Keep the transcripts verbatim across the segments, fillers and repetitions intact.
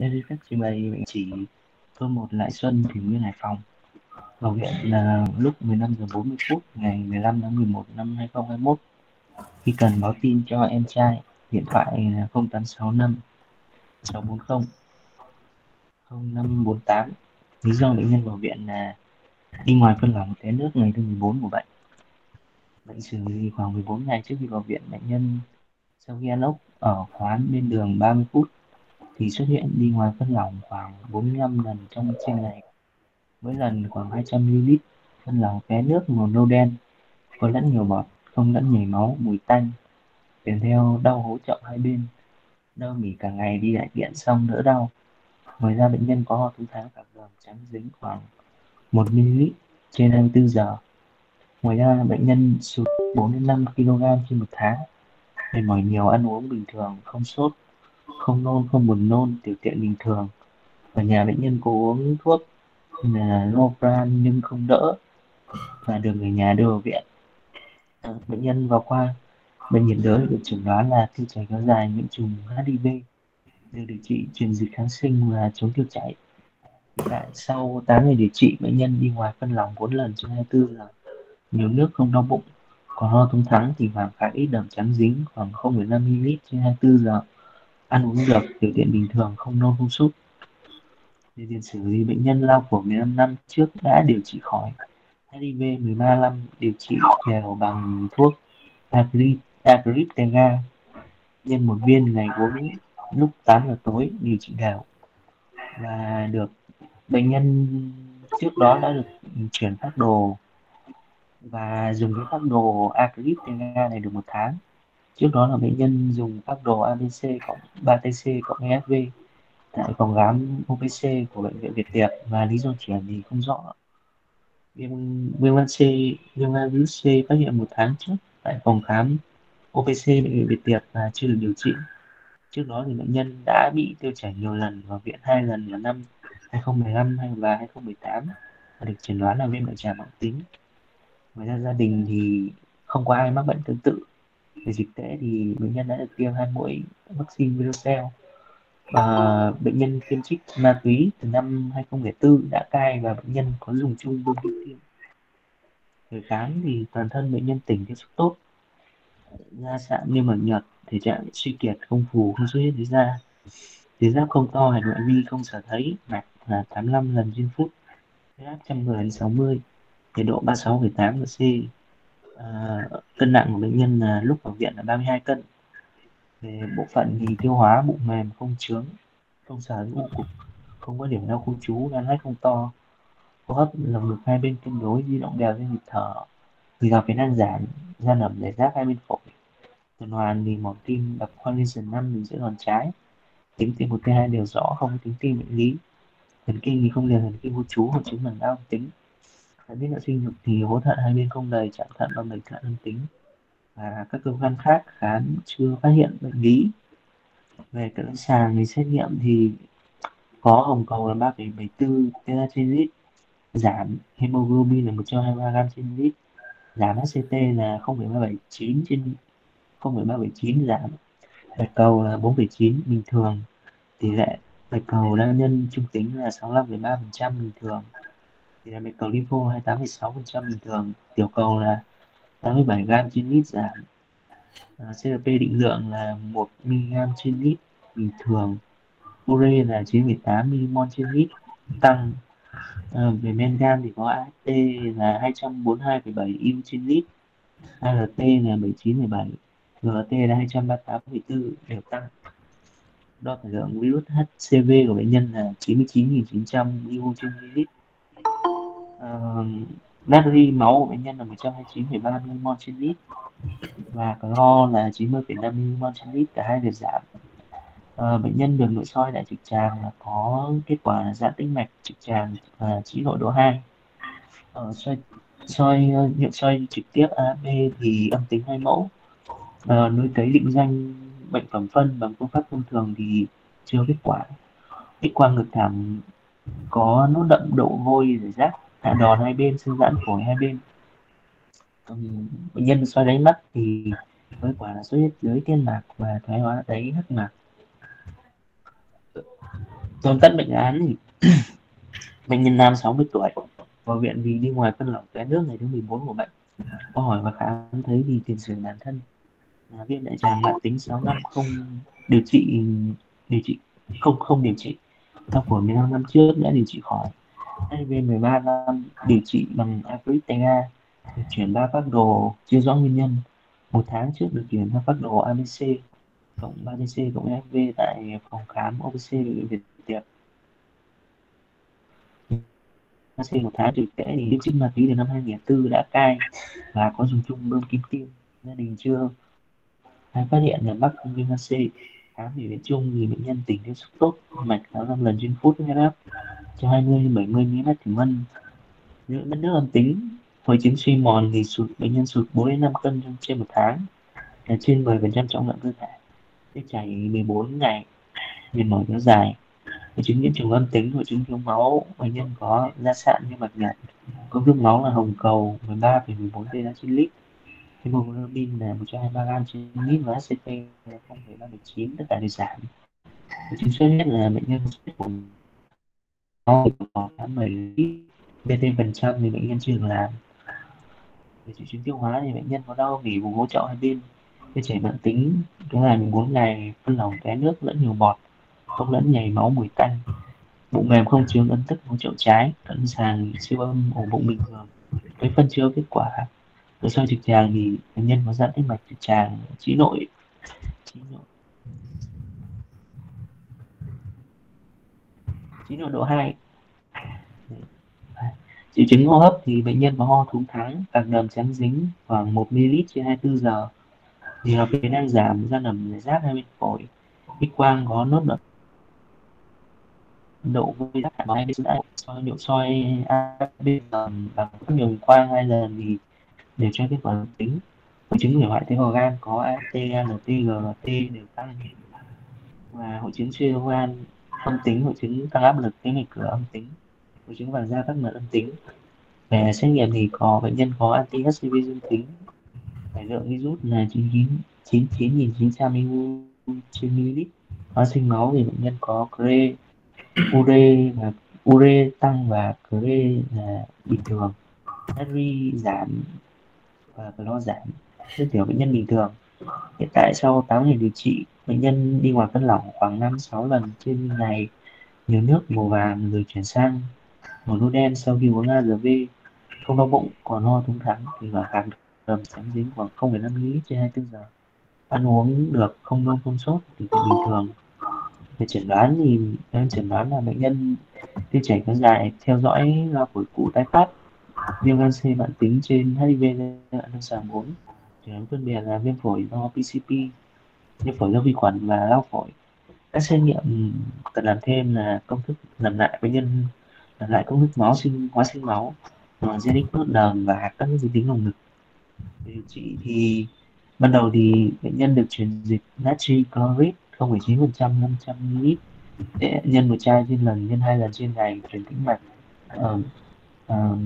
Đây là phép trình bày bệnh chỉ số một Lại Xuân, Thủy Nguyên, Hải Phòng. Vào viện là lúc mười lăm giờ bốn mươi phút ngày mười lăm tháng mười một năm hai không hai mốt. Khi cần báo tin cho em trai, điện thoại là không tám sáu năm sáu bốn không không năm bốn tám. Lý do bệnh nhân vào viện là đi ngoài phân lỏng té nước ngày thứ mười bốn của bệnh. Bệnh xử lý khoảng mười bốn ngày trước khi vào viện. Bệnh nhân sau khi ăn ốc ở quán bên đường ba mươi phút thì xuất hiện đi ngoài phân lỏng khoảng bốn mươi lăm lần trong trên ngày, mỗi lần khoảng hai trăm mi li lít. Phân lỏng té nước màu nâu đen, có lẫn nhiều bọt, không lẫn nhảy máu, mùi tanh, kèm theo đau hố trọng hai bên, đau mỉ cả ngày, đi đại tiện xong đỡ đau. Ngoài ra bệnh nhân có ho thứ tháng cả gồm trắng dính khoảng một mi li lít trên hai mươi tư giờ. Ngoài ra bệnh nhân sụt bốn đến năm ki lô gam trên một tháng, mệt mỏi nhiều, ăn uống bình thường, không sốt, không nôn, không buồn nôn, tiểu tiện bình thường. Ở nhà bệnh nhân có uống thuốc là Lopran nhưng không đỡ và được người nhà đưa vào viện. À, bệnh nhân vào khoa bệnh nhiệt đới được chẩn đoán là tiêu chảy kéo dài nhiễm trùng hát i vê, được điều trị truyền dịch kháng sinh và chống tiêu chảy. Hiện tại sau tám ngày điều trị, bệnh nhân đi ngoài phân lỏng bốn lần trên hai mươi tư giờ, nhiều nước, không đau bụng, còn ho thống thắng thì khoảng khá ít, đờm trắng dính khoảng không phẩy năm mi li lít trên hai mươi tư giờ, ăn uống được, tiểu tiện bình thường, không nôn không sốt. Về tiền sử thì bệnh nhân lao phổi mười lăm năm trước đã điều trị khỏi hát i vê mười ba năm, điều trị đều bằng thuốc Agri- Agrippega nhân một viên ngày uống lúc tám giờ tối, điều trị đều và được. Bệnh nhân trước đó đã được chuyển phác đồ và dùng cái phác đồ Agrippega này được một tháng. Trước đó là bệnh nhân dùng phác đồ a bê xê cộng ba tê xê cộng e ét vê tại phòng khám o pê xê của bệnh viện Việt Tiệp, và lý do chuyển thì không rõ. Viêm viêm gan C, viêm gan virus C phát hiện một tháng trước tại phòng khám o pê xê bệnh viện Việt Tiệp và chưa được điều trị. Trước đó thì bệnh nhân đã bị tiêu chảy nhiều lần, vào viện hai lần vào năm hai không một lăm và hai không một tám và được chẩn đoán là viêm đại tràng mãn tính. Ngoài ra gia đình thì không có ai mắc bệnh tương tự. Về dịch tễ thì bệnh nhân đã được tiêm hai mũi vaccine Verocell. À, bệnh nhân tiêm trích ma túy từ năm hai không không bốn, đã cai và bệnh nhân có dùng chung bơm tiêm. Người khám thì toàn thân bệnh nhân tỉnh, tiếp xúc tốt, da sạm niêm mạc nhợt, thể trạng suy kiệt, không phù, không xuất huyết dưới da, tuyến giáp không to, hạch ngoại vi không sở thấy, mạch là tám mươi lăm lần trên phút, huyết áp một trăm mười đến sáu mươi, nhiệt độ ba mươi sáu phẩy tám độ C. À, cân nặng của bệnh nhân là lúc vào viện là ba mươi hai cân. Về bộ phận thì tiêu hóa, bụng mềm, không chướng, không sờ đến u cục, không có điểm đau khu trú, gan lách không to, hô hấp lồng ngực hai bên cân đối, di động đều trên nhịp thở, người gặp phiến ăn giảm, da nẩm giải rác hai bên phổi. Tuần hoàn thì mỏ tim đập khoang liên sườn năm mình sẽ đòn trái, tính t một t hai đều rõ, không có tính tim bệnh lý. Thần kinh thì không liền thần kinh khu trú hoặc chứng bằng đau âm tính. Đã biết là sinh dục thì hố thận hai bên không đầy, chạm thận và bệnh thận âm tính, và các cơ quan khác khám chưa phát hiện bệnh lý. Về cận lâm sàng thì xét nghiệm thì có hồng cầu là ba phẩy bảy tư tera trên lít, giảm hemoglobin là một trăm hai mươi ba gram trên lít, giảm hát xê tê là không phẩy ba bảy chín trên không phẩy ba bảy chín, giảm bạch cầu là bốn phẩy chín bình thường, tỷ lệ bạch cầu đa nhân trung tính là sáu mươi lăm phẩy ba phần trăm bình thường, tỷ lệ bạch cầu lympho hai mươi tám phẩy sáu phần trăm bình thường, tiểu cầu là tám mươi bảy gram trên lít, giảm. À, xê lờ pê định lượng là một mi li gam trên lít bình thường, ure là chín phẩy tám milimol trên lít, tăng. À, về men gan thì có a ét tê là hai trăm bốn mươi hai phẩy bảy u trên lít, a lờ tê là bảy mươi chín phẩy bảy, giê lờ tê là hai trăm ba mươi tám phẩy bốn, đều tăng. Đo tải lượng virus hát xê vê của bệnh nhân là chín mươi chín nghìn chín trăm u trên ml. Uh, natri máu của bệnh nhân là một trăm hai mươi chín phẩy ba milimol trên lít, và clo là chín mươi phẩy năm milimol trên lít, cả hai đều giảm. Uh, bệnh nhân được nội soi đại trực tràng là có kết quả là giãn tĩnh mạch trực tràng và trĩ nội độ hai. Uh, soi soi uh, nhận soi trực tiếp a bê thì âm tính hai mẫu. Uh, nuôi cấy định danh bệnh phẩm phân bằng phương pháp thông thường thì chưa kết quả. X quang ngực thảm có nốt đậm độ vôi rải rác, hạ đòn hai bên, xương giãn phổi hai bên. Um, bệnh nhân soi đáy mắt thì kết quả là xuất huyết dưới tiên mạc và thoái hóa đáy hắc mạc. Tóm tắt bệnh án thì bệnh nhân nam sáu mươi tuổi vào viện vì đi ngoài phân lỏng té nước ngày thứ mười bốn của bệnh. Có hỏi và khám thấy thì tiền sử bản thân là viêm đại tràng mãn tính sáu năm không điều trị điều trị không không điều trị. Sau của mười lăm năm trước đã điều trị khỏi. hát i vê mười ba năm điều trị bằng Aprilia, được chuyển ba phác đồ chưa rõ nguyên nhân. Một tháng trước được chuyển ba phác đồ a bê xê cộng ba tê xê cộng ép vê tại phòng khám ô bê xê bệnh viện Việt Tiệp. a bê xê một tháng thực tế thì điều trị ma túy từ năm hai nghìn không trăm lẻ bốn đã cai và có dùng chung bơm kim tiêm. Gia đình chưa hay phát hiện là mắc viêm gan C. Khám biểu hiện chung thì bệnh nhân tỉnh tiếp xúc tốt, mạch sáu năm lần trên phút, huyết áp cho hai mươi đến bảy mươi mi-li-mét thủy ngân, những mất nước âm tính. Hội chứng suy mòn thì sụt bệnh nhân sụt bốn đến năm cân trong trên một tháng, là trên mười phần trăm trọng lượng cơ thể. Tiêu chảy mười bốn ngày, mệt mỏi kéo dài. Hội chứng nhiễm trùng âm tính, hội chứng thiếu máu, bệnh nhân có da sạn như bạch nhật, công thức máu là hồng cầu mười ba phẩy mười bốn tê trên lít, hemoglobin là một trăm hai mươi ba gam trên lít và hát xê pê là không phẩy ba chín, tất cả đều giảm. Hội chứng xuất huyết là bệnh nhân xuất huyết của máu có bảy lít, bê tê phần trăm thì bệnh nhân chưa được làm. Về triệu chứng tiêu hóa thì bệnh nhân có đau vì vùng hỗ trợ hai bên, tiêu chảy mãn tính kéo dài mười bốn ngày, phân lỏng té nước lẫn nhiều bọt, không lẫn nhầy máu mùi tanh, bụng mềm không chướng ấn tức hỗ trợ trái, cận sàng siêu âm ổ bụng bình thường. Với phân chưa kết quả nội soi trực tràng thì bệnh nhân có giãn tĩnh mạch trực tràng, trĩ nội trĩ nội trĩ nội độ hai. Triệu chứng hô hấp thì bệnh nhân có ho thúng thắng, tạc đờm trắng dính khoảng một mi-li-lít trên hai mươi tư giờ, thì hợp phế đang giảm, da nằm rải rác hai bên phổi. X quang có nốt đậm độ với rác thải hai bên soi nội soi a bê bằng nhiều quang hai lần thì đều cho kết quả âm tính. Hội chứng hủy hoại tế bào gan có a ét tê, a lờ tê, giê lờ tê đều tăng, và hội chứng suy đa gan âm tính, hội chứng tăng áp lực tế bào cửa âm tính, hội chứng vàng da tắc mật âm tính. Về xét nghiệm thì có bệnh nhân có anti hát xê vê dương tính, tải lượng virus là chín mươi chín nghìn chín trăm mi-li-lít trên ml. Hóa sinh máu thì bệnh nhân có cre, ure và ure tăng và cre là bình thường, natri giảm và clo giảm. Nước tiểu bệnh nhân bình thường. Hiện tại sau tám ngày điều trị, bệnh nhân đi ngoài phân lỏng khoảng năm sáu lần trên ngày, nhiều nước màu vàng rồi chuyển sang màu nâu đen sau khi uống a rờ vê, không đau bụng, còn ho thúng thắng thì và kháng đờm trắng dính khoảng không phẩy năm mi-li-lít trên hai mươi tư giờ. Ăn uống được, không nôn không sốt thì cũng bình thường. Về chẩn đoán thì em chẩn đoán là bệnh nhân tiêu chảy kéo dài, theo dõi lao phổi cũ tái phát, viêm gan C mãn tính trên hát i vê giai đoạn lâm sàng bốn. Chẩn đoán phân biệt là viêm phổi do pê xê pê, viêm phổi do vi khuẩn và lao phổi. Các xét nghiệm cần làm thêm là công thức làm lại bệnh nhân làm lại công thức máu sinh hóa sinh máu, genic nốt đờm và các di tính lồng ngực. Điều trị thì ban đầu thì bệnh nhân được truyền dịch natri chloride không phẩy chín phần trăm năm trăm mi-li-lít để nhân một chai trên lần, nhân hai lần trên ngày, truyền tĩnh mạch uh, uh,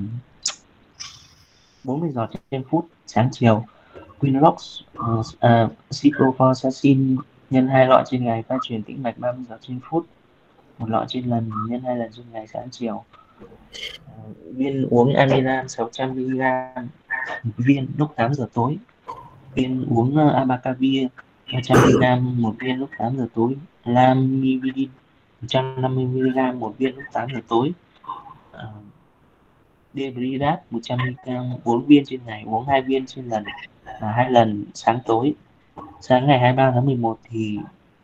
bốn mươi giọt trên phút sáng chiều. Quinrox uh, uh, ciprofloxacin nhân hai lọ trên ngày, pha truyền tĩnh mạch ba mươi giọt trên phút, một lọ trên lần, nhân hai lần trên ngày sáng chiều. Uh, viên uống amiram sáu trăm mi-li-gam một viên lúc tám giờ tối. Viên uống uh, abacavir ba trăm mi-li-gam một viên lúc tám giờ tối. Lamivudine một trăm năm mươi mi-li-gam một viên lúc tám giờ tối. Uh, Debridat một trăm mi-li-gam bốn viên trên ngày, uống hai viên trên lần và hai lần sáng tối. Sáng ngày hai mươi ba tháng mười một thì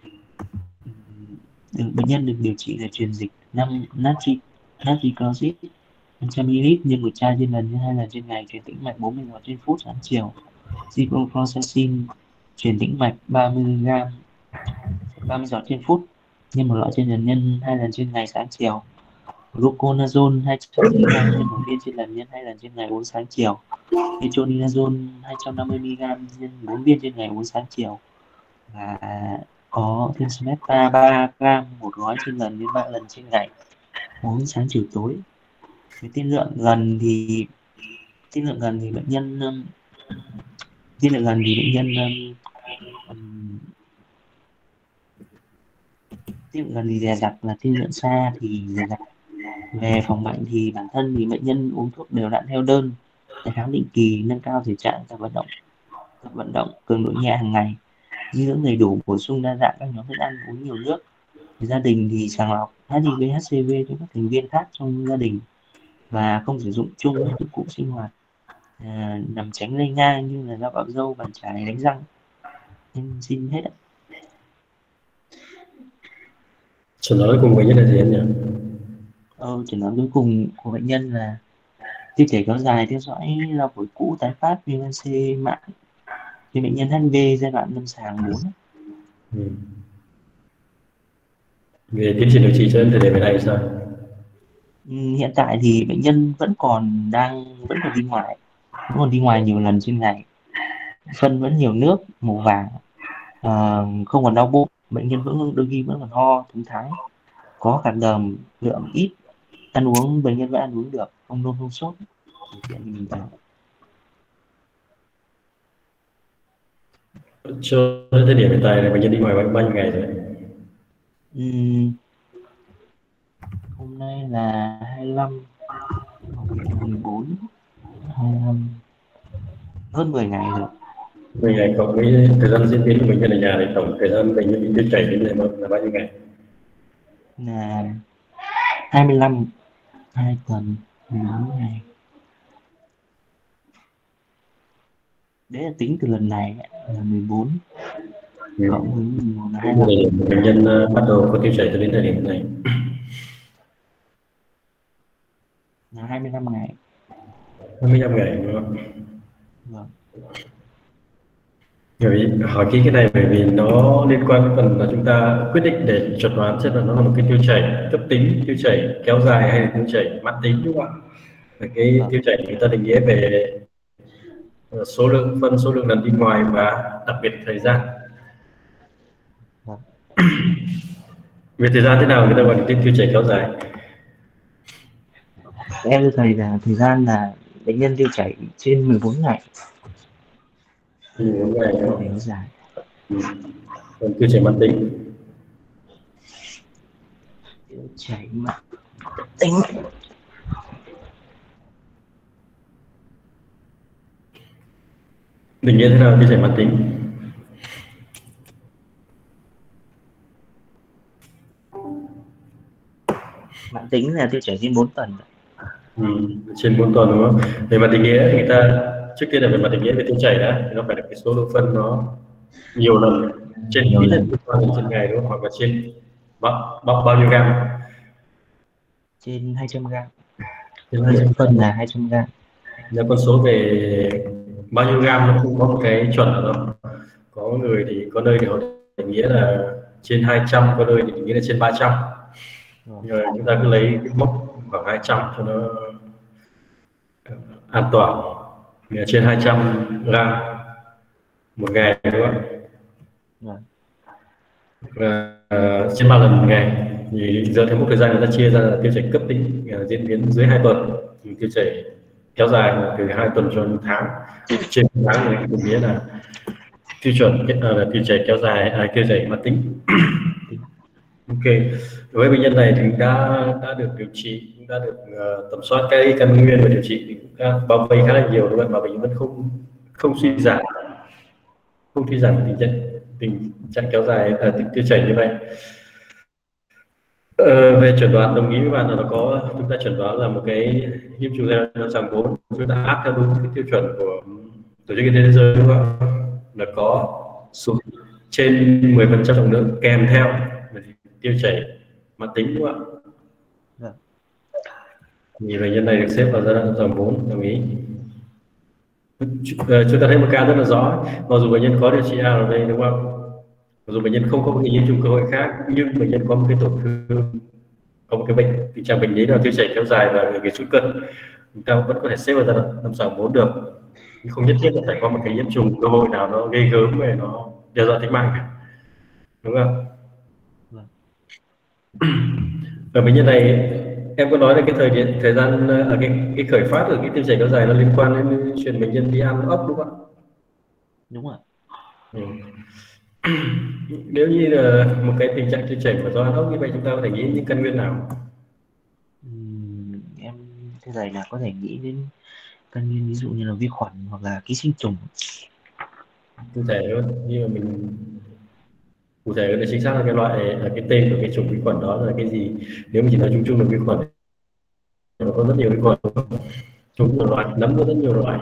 được, bệnh nhân được điều trị là truyền dịch năm natri natri chloride năm trăm mi-li-lít nhân một chai trên lần, nhân hai lần trên ngày, truyền tĩnh mạch bốn mươi giọt trên phút sáng chiều. Ciprofloxacin truyền tĩnh mạch ba mươi mi-li-gam ba mươi giọt trên phút, nhân một lọ trên lần, nhân hai lần trên ngày sáng chiều. Gluconazole hai trăm mi-li-gam nhân một viên trên lần, nhân hai lần trên ngày, uống sáng chiều. Metronidazole hai trăm năm mươi mi-li-gam nhân bốn viên trên ngày, uống sáng chiều. Và có thêm Smecta ba gram một gói trên lần, đến ba lần trên ngày, uống sáng chiều tối. Với tiên lượng gần thì tiên lượng gần thì bệnh nhân um, tiên lượng gần thì bệnh nhân um, um, Tiên lượng gần thì dè dặt là tiên lượng xa thì dè dặt. Về phòng bệnh thì bản thân thì bệnh nhân uống thuốc đều đặn theo đơn, tái khám định kỳ, nâng cao thể trạng, tập vận động, tập vận động cường độ nhẹ hàng ngày, dinh dưỡng đầy đủ, bổ sung đa dạng các nhóm thức ăn, uống nhiều nước. Gia đình thì sàng lọc hát i vê, hát xê vê cho các thành viên khác trong gia đình và không sử dụng chung các dụng cụ sinh hoạt à, nhằm tránh lây lan như là dao cạo râu, bàn chải, đánh răng. Em xin hết ạ. Chẩn đoán cùng bệnh nhân là gì em nhỉ? Ờ, chẩn đoán cuối cùng của bệnh nhân là tiêu chảy kéo dài, theo dõi lao phổi cũ, tái phát viêm gan C mãn trên bệnh nhân hát i vê giai đoạn lâm sàng bốn. Ừ. Về tiến triển điều trị cho đến thời điểm này sao? Ừ, hiện tại thì bệnh nhân vẫn còn đang vẫn còn đi ngoài vẫn còn đi ngoài nhiều lần trên ngày, phân vẫn nhiều nước màu vàng, à, không còn đau bụng, bệnh nhân vẫn đôi khi vẫn còn ho thúng thái, có cả đờm, lượng ít, ăn uống bệnh nhân vẫn ăn uống được, không nôn không sốt, điều kiện thì bình thường. Cho đến thời điểm hiện tại là bệnh nhân đi ngoài bao nhiêu ngày rồi? Uhm, hôm nay là hai mươi lăm, mười bốn, hai mươi lăm, hơn mười ngày rồi. mười ngày cộng với thời gian diễn biến của bệnh nhân ở nhà thì tổng thời gian bệnh nhân bị tiêu chảy đến là, là bao nhiêu ngày? Là hai mươi lăm, hai tuần, mười bốn ngày. Đấy là tính từ lần này là mười bốn, Ừ. cộng với mười một là hai mươi lăm. Bệnh nhân uh, bắt đầu có tiêu chảy cho đến thời điểm này Là hai mươi lăm ngày. hai mươi lăm ngày đúng không? Vâng. Bởi vì hỏi kỹ cái này bởi vì nó liên quan đến phần là chúng ta quyết định để chẩn đoán xem là nó là một cái tiêu chảy cấp tính, tiêu chảy kéo dài hay là tiêu chảy mãn tính, đúng không ạ? Cái Vâng. tiêu chảy người ta định nghĩa về số lượng phân, số lượng lần đi ngoài và đặc biệt thời gian. Vâng. Về thời gian thế nào người ta gọi là tiêu chảy kéo dài? Em thưa thầy là thời gian là bệnh nhân tiêu chảy trên mười bốn ngày. mười bốn ngày Tiêu chảy kéo dài. Ừ. Còn tiêu chảy mãn tính? Tiêu chảy mãn tính. Định nghĩa thế nào tiêu chảy mãn tính? Mãn tính là tiêu chảy trên bốn tuần. Ừ, trên bốn tuần đúng không? Về mặt định nghĩa thì người ta trước tiên là về mặt định nghĩa về tiêu chảy đã, thì nó phải là cái số lượng phân nó nhiều lần trên Nhiều ít nhất lần. ba lần trên ngày đúng không? Hoặc là trên bao, bao, bao nhiêu gam? Trên hai trăm gram. Trên Hai trăm phân là hai trăm gram. Nếu con số về bao nhiêu gam nó không có một cái chuẩn nào đâu. Có người thì có nơi thì họ định nghĩa là trên hai trăm, có nơi thì định nghĩa là trên ba trăm. Rồi chúng ta cứ lấy cái mốc khoảng hai trăm cho nó an toàn. Trên hai trăm gram một ngày đúng không? Vâng. Và uh, trên ba lần một ngày thì dựa theo mức thời gian người ta chia ra là tiêu chảy cấp tính uh, diễn biến dưới hai tuần, thì tiêu chảy kéo dài là từ hai tuần cho một tháng, trên một tháng thì định nghĩa là tiêu chuẩn uh, là tiêu chảy kéo dài, à, tiêu chảy mãn tính. Ok, đối với bệnh nhân này thì đã đã được điều trị, cũng đã được uh, tầm soát cái căn nguyên và điều trị thì cũng đã bao vây khá là nhiều đúng không? Mà bệnh nhân vẫn không không suy giảm, không suy giảm tình trạng tình trạng kéo dài à, tiêu chảy như vậy. Ờ, về chẩn đoán đồng ý với bạn là nó có, chúng ta chẩn đoán là một cái nhiễm trùng giai đoạn lâm sàng bốn, chúng ta áp theo đúng cái tiêu chuẩn của tổ chức y tế thế giới đúng không? Là có số trên mười phần trăm trọng lượng kèm theo tiêu chảy mãn tính đúng không ạ? Thì bệnh nhân này được xếp vào giai đoạn lâm sàng bốn, đồng ý. Chúng ta thấy một ca rất là rõ, mặc dù bệnh nhân có điều trị a rờ vê đúng không? Mặc dù bệnh nhân không có một cái nhiễm trùng cơ hội khác, nhưng bệnh nhân có một cái tổn thương, có một cái bệnh tình trạng bệnh lý là tiêu chảy kéo dài và cái sút cân, chúng ta vẫn có thể xếp vào giai đoạn lâm sàng bốn được, nhưng không nhất thiết là phải có một cái nhiễm trùng cơ hội nào nó gây gớm về nó đe dọa tính mạng cả, đúng không? Ở bệnh nhân này em có nói là cái thời điểm thời gian ở cái cái khởi phát của cái tiêu chảy kéo dài nó liên quan đến chuyện bệnh nhân đi ăn ốc đúng không ạ? Đúng ạ. Ừ. Nếu như là một cái tình trạng tiêu chảy mà do hô hấp như vậy, chúng ta có thể nghĩ những căn nguyên nào? Ừm, em thế này là có thể nghĩ đến căn nguyên ví dụ như là vi khuẩn hoặc là ký sinh trùng. Cụ thể hơn, như mà mình cụ thể hơn là chính xác là cái loại là cái tên của cái chủng vi khuẩn đó là cái gì? Nếu mình chỉ nói chung chung là vi khuẩn, nó có rất nhiều vi khuẩn, chúng nhiều loại, nấm có rất nhiều loại.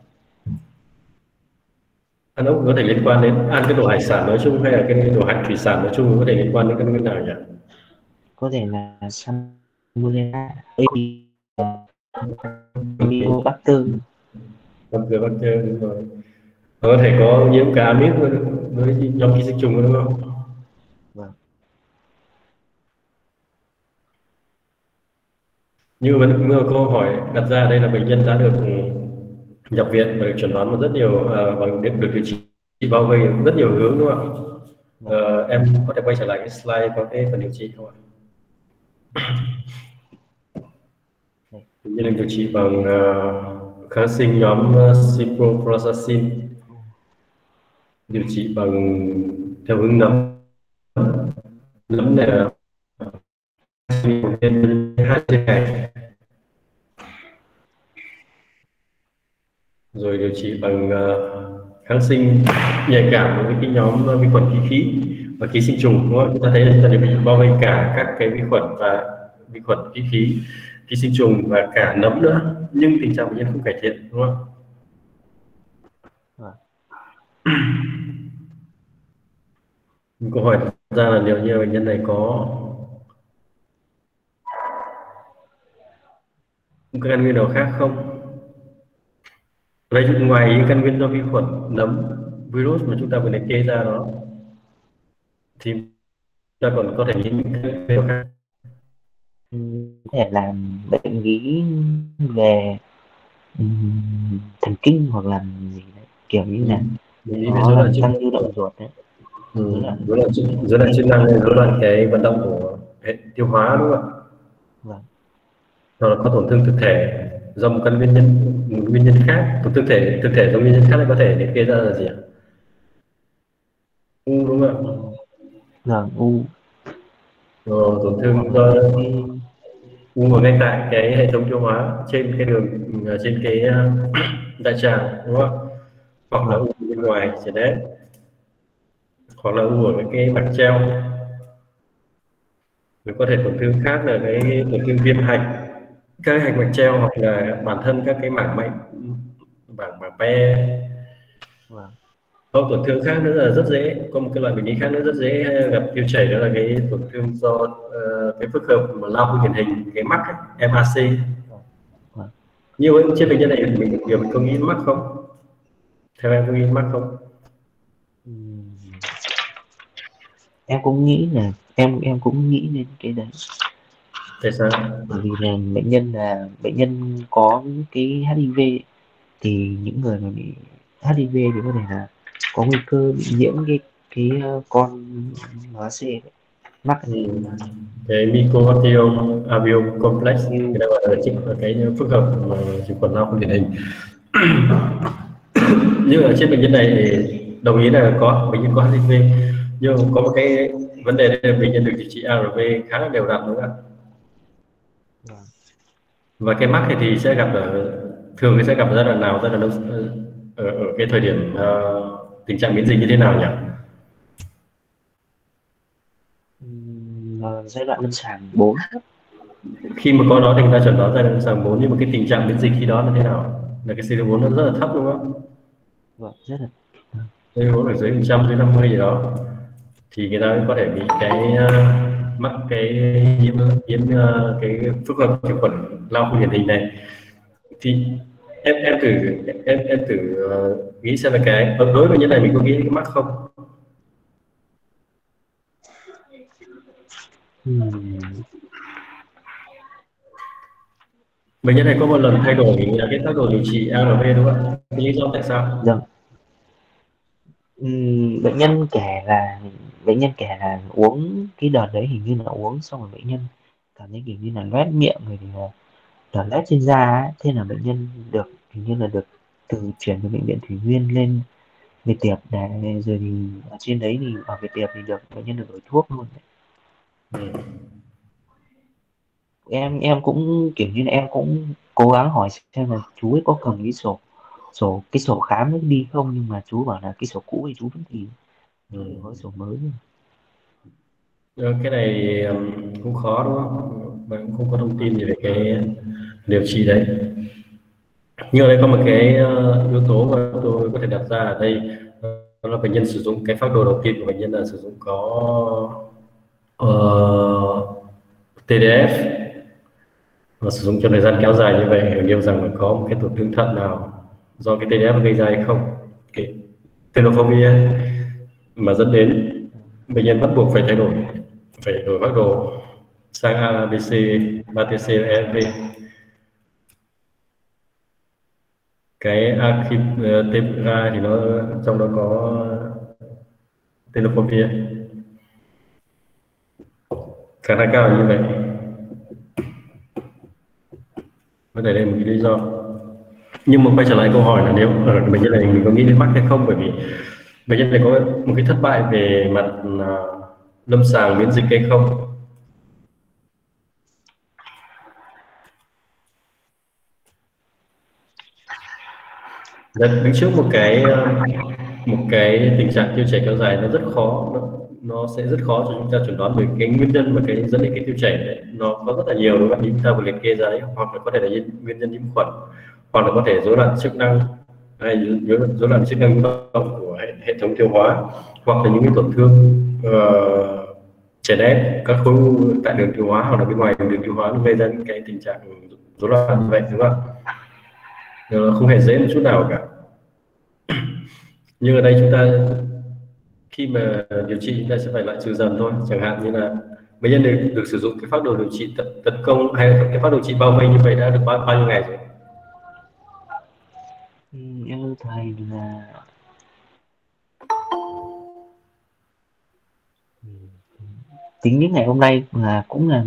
Ăn ốc có thể liên quan đến ăn cái đồ hải sản nói chung hay là cái đồ hải thủy sản nói chung, có thể liên quan đến căn nguyên nào nhỉ? Có thể là salmonella, Acinetobacter. Con người bacteria đúng rồi. Nó có thể có nhiễm cả amip với, với nhóm ký sinh trùng đúng không? Vâng. Như vấn như câu hỏi đặt ra ở đây là bệnh nhân đã được nhập viện và được chẩn đoán một rất nhiều uh, và được, được điều trị bao vây rất nhiều hướng đúng không ạ? Vâng. Uh, em có thể quay trở lại cái slide có cái phần điều trị không ạ? Bệnh nhân được điều trị bằng uh, kháng sinh nhóm uh, ciprofloxacin, điều trị bằng theo hướng nấm. Nấm này là hai trên ngày, rồi điều trị bằng uh, kháng sinh nhạy cảm đối với cái nhóm vi khuẩn ký khí và ký sinh trùng đúng không? Chúng ta thấy là chúng ta điều trị bao vây cả các cái vi khuẩn và vi khuẩn ký khí, ký sinh trùng và cả nấm nữa, nhưng tình trạng bệnh nhân không cải thiện đúng không? Vâng. Câu hỏi ra là liệu như bệnh nhân này có cái căn nguyên nào khác không? Vậy ngoài căn nguyên do vi khuẩn, nấm, virus mà chúng ta vừa liệt kê ra đó, thì ta còn có thể những cái điều khác. Có thể làm bệnh lý về um, thần kinh hoặc là gì đấy, kiểu như là nó làm tăng lưu động ruột đấy. Ừ, rối loạn rối loạn chức năng, rối loạn cái vận động của hệ tiêu hóa đúng không ạ? Vâng. Hoặc là có tổn thương thực thể do một căn nguyên nhân một nguyên nhân khác, tổn thương thể thực thể do nguyên nhân khác thì có thể liệt kê ra là gì ạ? U đúng không ạ? Vâng, u. Rồi, tổn thương do u ở ngay tại cái hệ thống tiêu hóa trên cái đường trên cái đại tràng đúng không ạ? Hoặc là u bên ngoài sẽ đấy, hoặc là u ở cái mạch treo. Rồi có thể tổn thương khác là cái tổn thương viêm hạch, các hạch mạch treo hoặc là bản thân các cái mảng mạch mảng mảng pe. Vâng. Có tổn thương khác nữa là rất dễ, có một cái loại bệnh lý khác nữa rất dễ gặp tiêu chảy, đó là cái tổn thương do uh, cái phức hợp mà lao phương điển hình, cái mắc ấy, em a xê. Vâng. Nhiều trên bệnh nhân này mình nhiều mình có nghĩ mắc không? Theo em có nghĩ mắc không? Uhm. Em cũng nghĩ là em em cũng nghĩ đến cái đấy. Tại sao? Bởi vì là bệnh nhân là bệnh nhân có cái hát i vê, thì những người mà bị hát i vê thì có thể là có nguy cơ bị nhiễm cái cái con em a xê đấy, mắc ừ. Cái Mycobacterium avium complex, cái đó gọi là chính là cái phức hợp trực khuẩn lao không điển hình. Nhưng ở trên bệnh nhân này thì đồng ý là có bệnh nhân có hát i vê, nhưng có một cái vấn đề là bệnh nhân được điều trị a rờ vê khá là đều đặn đúng không ạ? Và cái mắc thì sẽ gặp ở thường thì sẽ gặp ở giai đoạn nào, giai đoạn đâu, ở, ở cái thời điểm uh, tình trạng miễn dịch như thế nào nhỉ? Uhm, giai đoạn lâm sàng bốn. Khi mà có đó thì người ta chẩn đoán giai đoạn lâm sàng bốn, nhưng mà cái tình trạng miễn dịch khi đó là thế nào? Là cái xê đê bốn nó rất là thấp đúng không? Vâng, rất là xê đê bốn ở dưới một trăm, dưới năm mươi gì đó, thì người ta có thể bị cái uh, mắc cái nhiễm nhiễm uh, cái phức hợp trực khuẩn lao không điển hình này. Thì em em thử em em thử uh, nghĩ xem là cái đối với bệnh nhân này mình có nghĩ cái mắc không? uhm. Bệnh nhân này có một lần thay đổi cái phác đồ điều trị a rờ vê đúng không ạ? Lý do tại sao? Dạ. Uhm, bệnh nhân kể là bệnh nhân kể là uống cái đợt đấy hình như là uống xong rồi bệnh nhân cảm thấy kiểu như là loét miệng rồi thì là đợt loét trên da ấy. Thế là bệnh nhân được hình như là được từ chuyển từ bệnh viện Thủy Nguyên lên Việt Tiệp để rồi thì ở trên đấy thì ở Việt Tiệp thì được bệnh nhân được đổi thuốc luôn đấy. Ừ. em em cũng kiểu như là em cũng cố gắng hỏi xem là chú ấy có cầm cái sổ sổ cái sổ khám ấy đi không, nhưng mà chú bảo là cái sổ cũ thì chú vẫn thì Ừ. phải có sổ mới. Ờ, cái này ừm, cũng khó đúng không? Bạn cũng không có thông tin gì về cái điều trị đấy. Nhưng ở đây có một cái ờ, yếu tố mà tôi có thể đặt ra ở đây, đó là bệnh nhân sử dụng cái phác đồ đầu tiên của bệnh nhân là sử dụng có ờ, tê đê ép và sử dụng cho thời gian kéo dài như vậy, hiểu nhiều rằng là có một cái tổn thương thận nào do cái tê đê ép gây ra hay không, cái tenophobia, mà dẫn đến bệnh nhân bắt buộc phải thay đổi phải đổi phác đồ sang a bê xê, ba tê xê, e ép vê. Cái akip ra thì nó trong đó có tenophobia, khả năng cao là như vậy. Có thể đây là một cái lý do. Nhưng mà quay trở lại câu hỏi là nếu ở bệnh nhân này mình có nghĩ đến mắc hay không, bởi vì bệnh nhân này có một cái thất bại về mặt uh, lâm sàng miễn dịch hay không. Đứng trước một cái một cái tình trạng tiêu chảy kéo dài nó rất khó, nó, nó sẽ rất khó cho chúng ta chẩn đoán về cái nguyên nhân mà cái dẫn đến cái tiêu chảy đấy. Nó có rất là nhiều đúng không? Như chúng ta vừa liệt kê ra đấy, hoặc là có thể là nguyên nhân nhiễm khuẩn, hoặc là có thể rối loạn chức năng hay rối loạn chức năng động của hệ, hệ thống tiêu hóa, hoặc là những cái tổn thương uh, chèn ép các khối u tại đường tiêu hóa hoặc là bên ngoài đường tiêu hóa, nó gây ra những cái tình trạng rối loạn như vậy đúng không? Nó không hề dễ một chút nào cả. Nhưng ở đây chúng ta khi mà điều trị chúng ta sẽ phải loại trừ dần thôi, chẳng hạn như là bệnh nhân được, được sử dụng cái phác đồ điều trị tấn, tấn công hay là cái phác đồ điều trị bao vây như vậy đã được bao, bao nhiêu ngày rồi? Ừ, em thầy là ừ, tính những ngày hôm nay là cũng là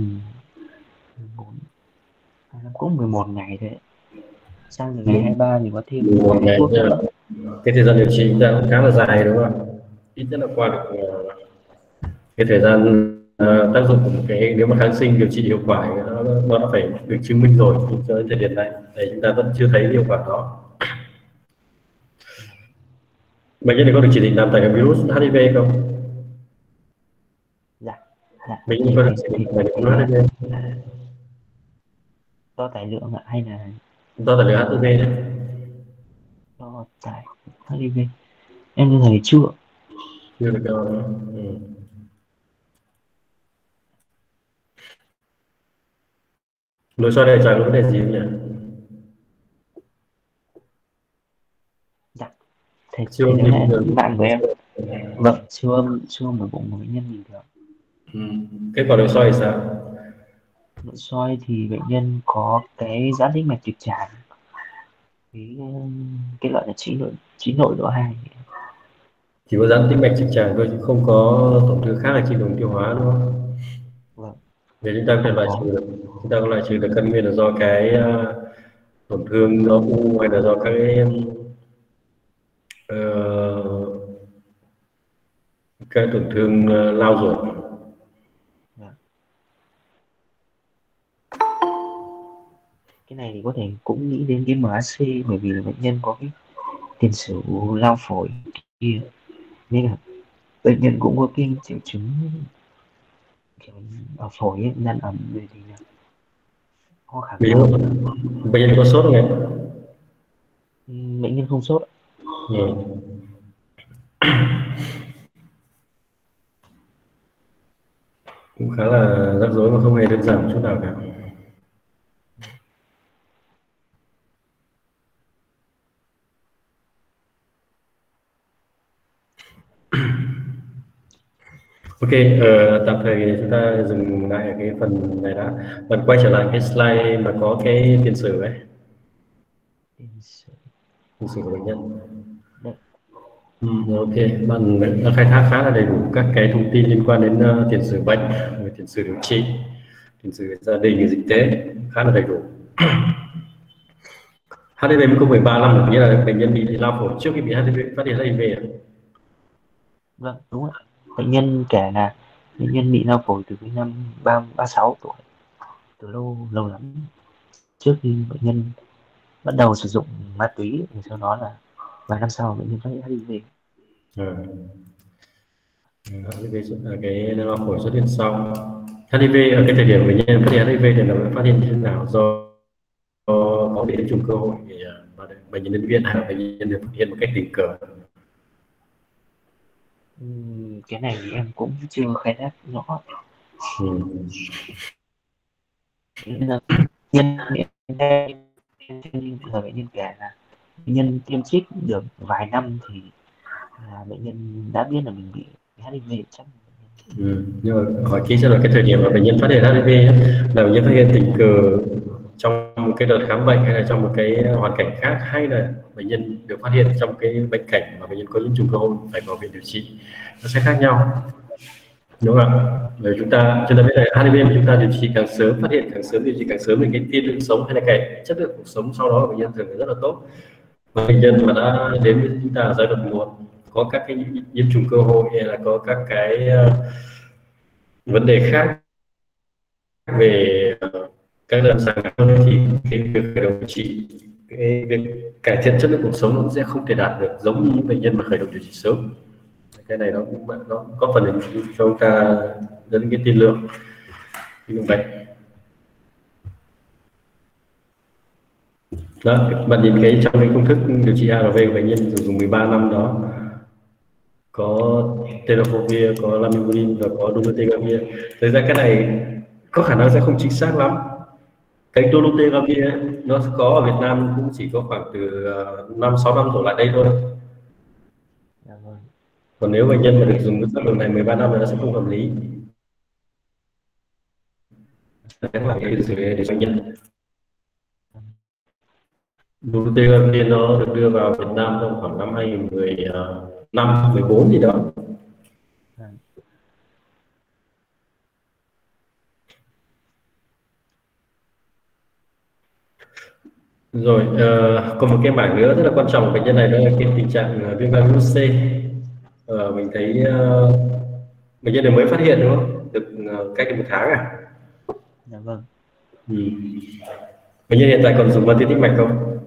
cũng mười một ngày thôi, sang từ ngày hai mươi ba thì có thêm Một cái ngày thuốc nữa. cái thời gian điều trị chúng ta cũng khá là dài đúng không? Ít nhất là qua được cái thời gian uh, tác dụng của một cái, nếu mà kháng sinh điều trị hiệu quả nó, nó đã phải được chứng minh rồi, nhưng cho đến thời điểm này thì chúng ta vẫn chưa thấy hiệu quả đó. Bệnh nhân này có được chỉ định làm tải lượng virus hát i vê không? Dạ, dạ. Bệnh nhân có được chỉ định tải lượng virus hát i vê Do tải lượng ạ, hay là do tải lượng hát i vê đấy? do tải hát i vê em như thầy chưa Chưa được đâu. Ừ. Nội soi đại tràng có vấn đề gì không nhỉ? dạ thầy Siêu thầy âm nói lại bình bạn của em. Vâng, siêu âm siêu âm ở bụng của bệnh nhân bình thường. ừ. Kết quả nội soi thì sao? Nội soi thì bệnh nhân có cái giãn tĩnh mạch trực tràng, cái cái loại là trí nội trí nội độ hai. Chỉ có giãn tĩnh mạch trực tràng thôi chứ không có tổn thương khác ở trên đường tiêu hóa đúng không? Vâng, Để chúng ta có thể loại trừ được, chúng ta có loại trừ được căn nguyên là do cái uh, tổn thương do u hay là do các cái uh, cái tổn thương uh, lao ruột. vâng. Cái này thì có thể cũng nghĩ đến cái em a xê, bởi vì là bệnh nhân có cái tiền sử lao phổi kia, nên là bệnh nhân cũng có cái triệu chứng kiểu ở phổi ấy, năn ẩm rồi thì là ho khạc Ví đờm. dụ bệnh nhân có sốt không em? Bệnh nhân không sốt. Ừ. Cũng khá là rắc rối mà không hề đơn giản một chút nào cả. Ok, uh, tạm thời chúng ta dừng lại ở cái phần này đã. Bạn quay trở lại cái slide mà có cái tiền sử ấy, Tiền sử. tiền sử của bệnh nhân. Đấy. Ừ, ok, bạn đã khai thác khá là đầy đủ các cái thông tin liên quan đến uh, tiền sử bệnh, tiền sử điều trị, tiền sử gia đình, dịch tế, khá là đầy đủ. hát i vê mới có mười ba năm, nghĩa là bệnh nhân bị lao phổi trước khi bị hát i vê, phát hiện hát i vê à? Vâng, đúng ạ. Bệnh nhân kể là bệnh nhân bị lao phổi từ cái năm ba ba sáu tuổi, từ lâu lâu lắm trước khi bệnh nhân bắt đầu sử dụng ma túy, thì sau đó là vài năm sau bệnh nhân phát hiện hát i vê. Ừ. hát i vê xuất- à, cái lao phổi xuất hiện sau hát i vê. Ở cái thời điểm bệnh nhân phát hiện hát i vê thì nó phát hiện như thế nào, do có, có đến trùng cơ hội thì à, và bệnh nhân đến viện, hay là bệnh nhân được phát hiện một cách tình cờ? Ừm, cái này thì em cũng chưa khai thác rõ. Ừ. Nên là nhân giờ bệnh nhân kể là bệnh nhân tiêm trích được vài năm thì là bệnh nhân đã biết là mình bị hát i vê chắc. Ừ. Nhưng mà hỏi kỹ xem là cái thời điểm mà bệnh nhân phát hiện hát i vê ấy, là bệnh nhân phát hiện tình cờ trong một cái đợt khám bệnh, hay là trong một cái hoàn cảnh khác, hay là bệnh nhân được phát hiện trong cái bệnh cảnh mà bệnh nhân có nhiễm trùng cơ hội phải vào viện điều trị, nó sẽ khác nhau, đúng không ạ? Bởi chúng ta chúng ta biết là hát i vê mà chúng ta điều trị càng sớm, phát hiện càng sớm, điều trị càng sớm thì cái tiên lượng sống hay là cái chất lượng cuộc sống sau đó của bệnh nhân thường rất là tốt. Và bệnh nhân mà đã đến với chúng ta ở giai đoạn muộn, có các cái nhiễm trùng cơ hội, hay là có các cái uh, vấn đề khác về uh, các lâm sàng hơn, thì cái việc khởi động điều trị, cái việc cải thiện chất lượng cuộc sống nó sẽ không thể đạt được giống như những bệnh nhân mà khởi động điều trị sớm. Cái này nó cũng nó có phần để cho chúng ta dẫn đến cái tiên lượng như vậy. Đó, bạn nhìn cái trong cái công thức điều trị a rờ vê của bệnh nhân dùng mười ba năm đó, có tenofovir, có lamivudine và có dolutegravir. Thực ra cái này có khả năng sẽ không chính xác lắm. Cái dolutegravir ấy, nó có ở Việt Nam cũng chỉ có khoảng từ năm sáu năm đổ lại đây thôi. Dạ vâng. Còn nếu bệnh nhân mà được dùng cái phác đồ này mười ba năm thì nó sẽ không hợp lý. Đấy là cái xử lý để bệnh nhân. Dolutegravir nó được đưa vào Việt Nam trong khoảng năm hai nghìn mười lăm, mười bốn gì đó. Dạ. Rồi, uh, còn một cái mảng nữa rất là quan trọng của bệnh nhân này, đó là cái tình trạng uh, viêm gan virus C. Uh, mình thấy uh, bệnh nhân này mới phát hiện đúng không? Được uh, cách được một tháng à? Dạ vâng. Ừ. Bệnh nhân hiện tại còn dùng ma túy tĩnh mạch không?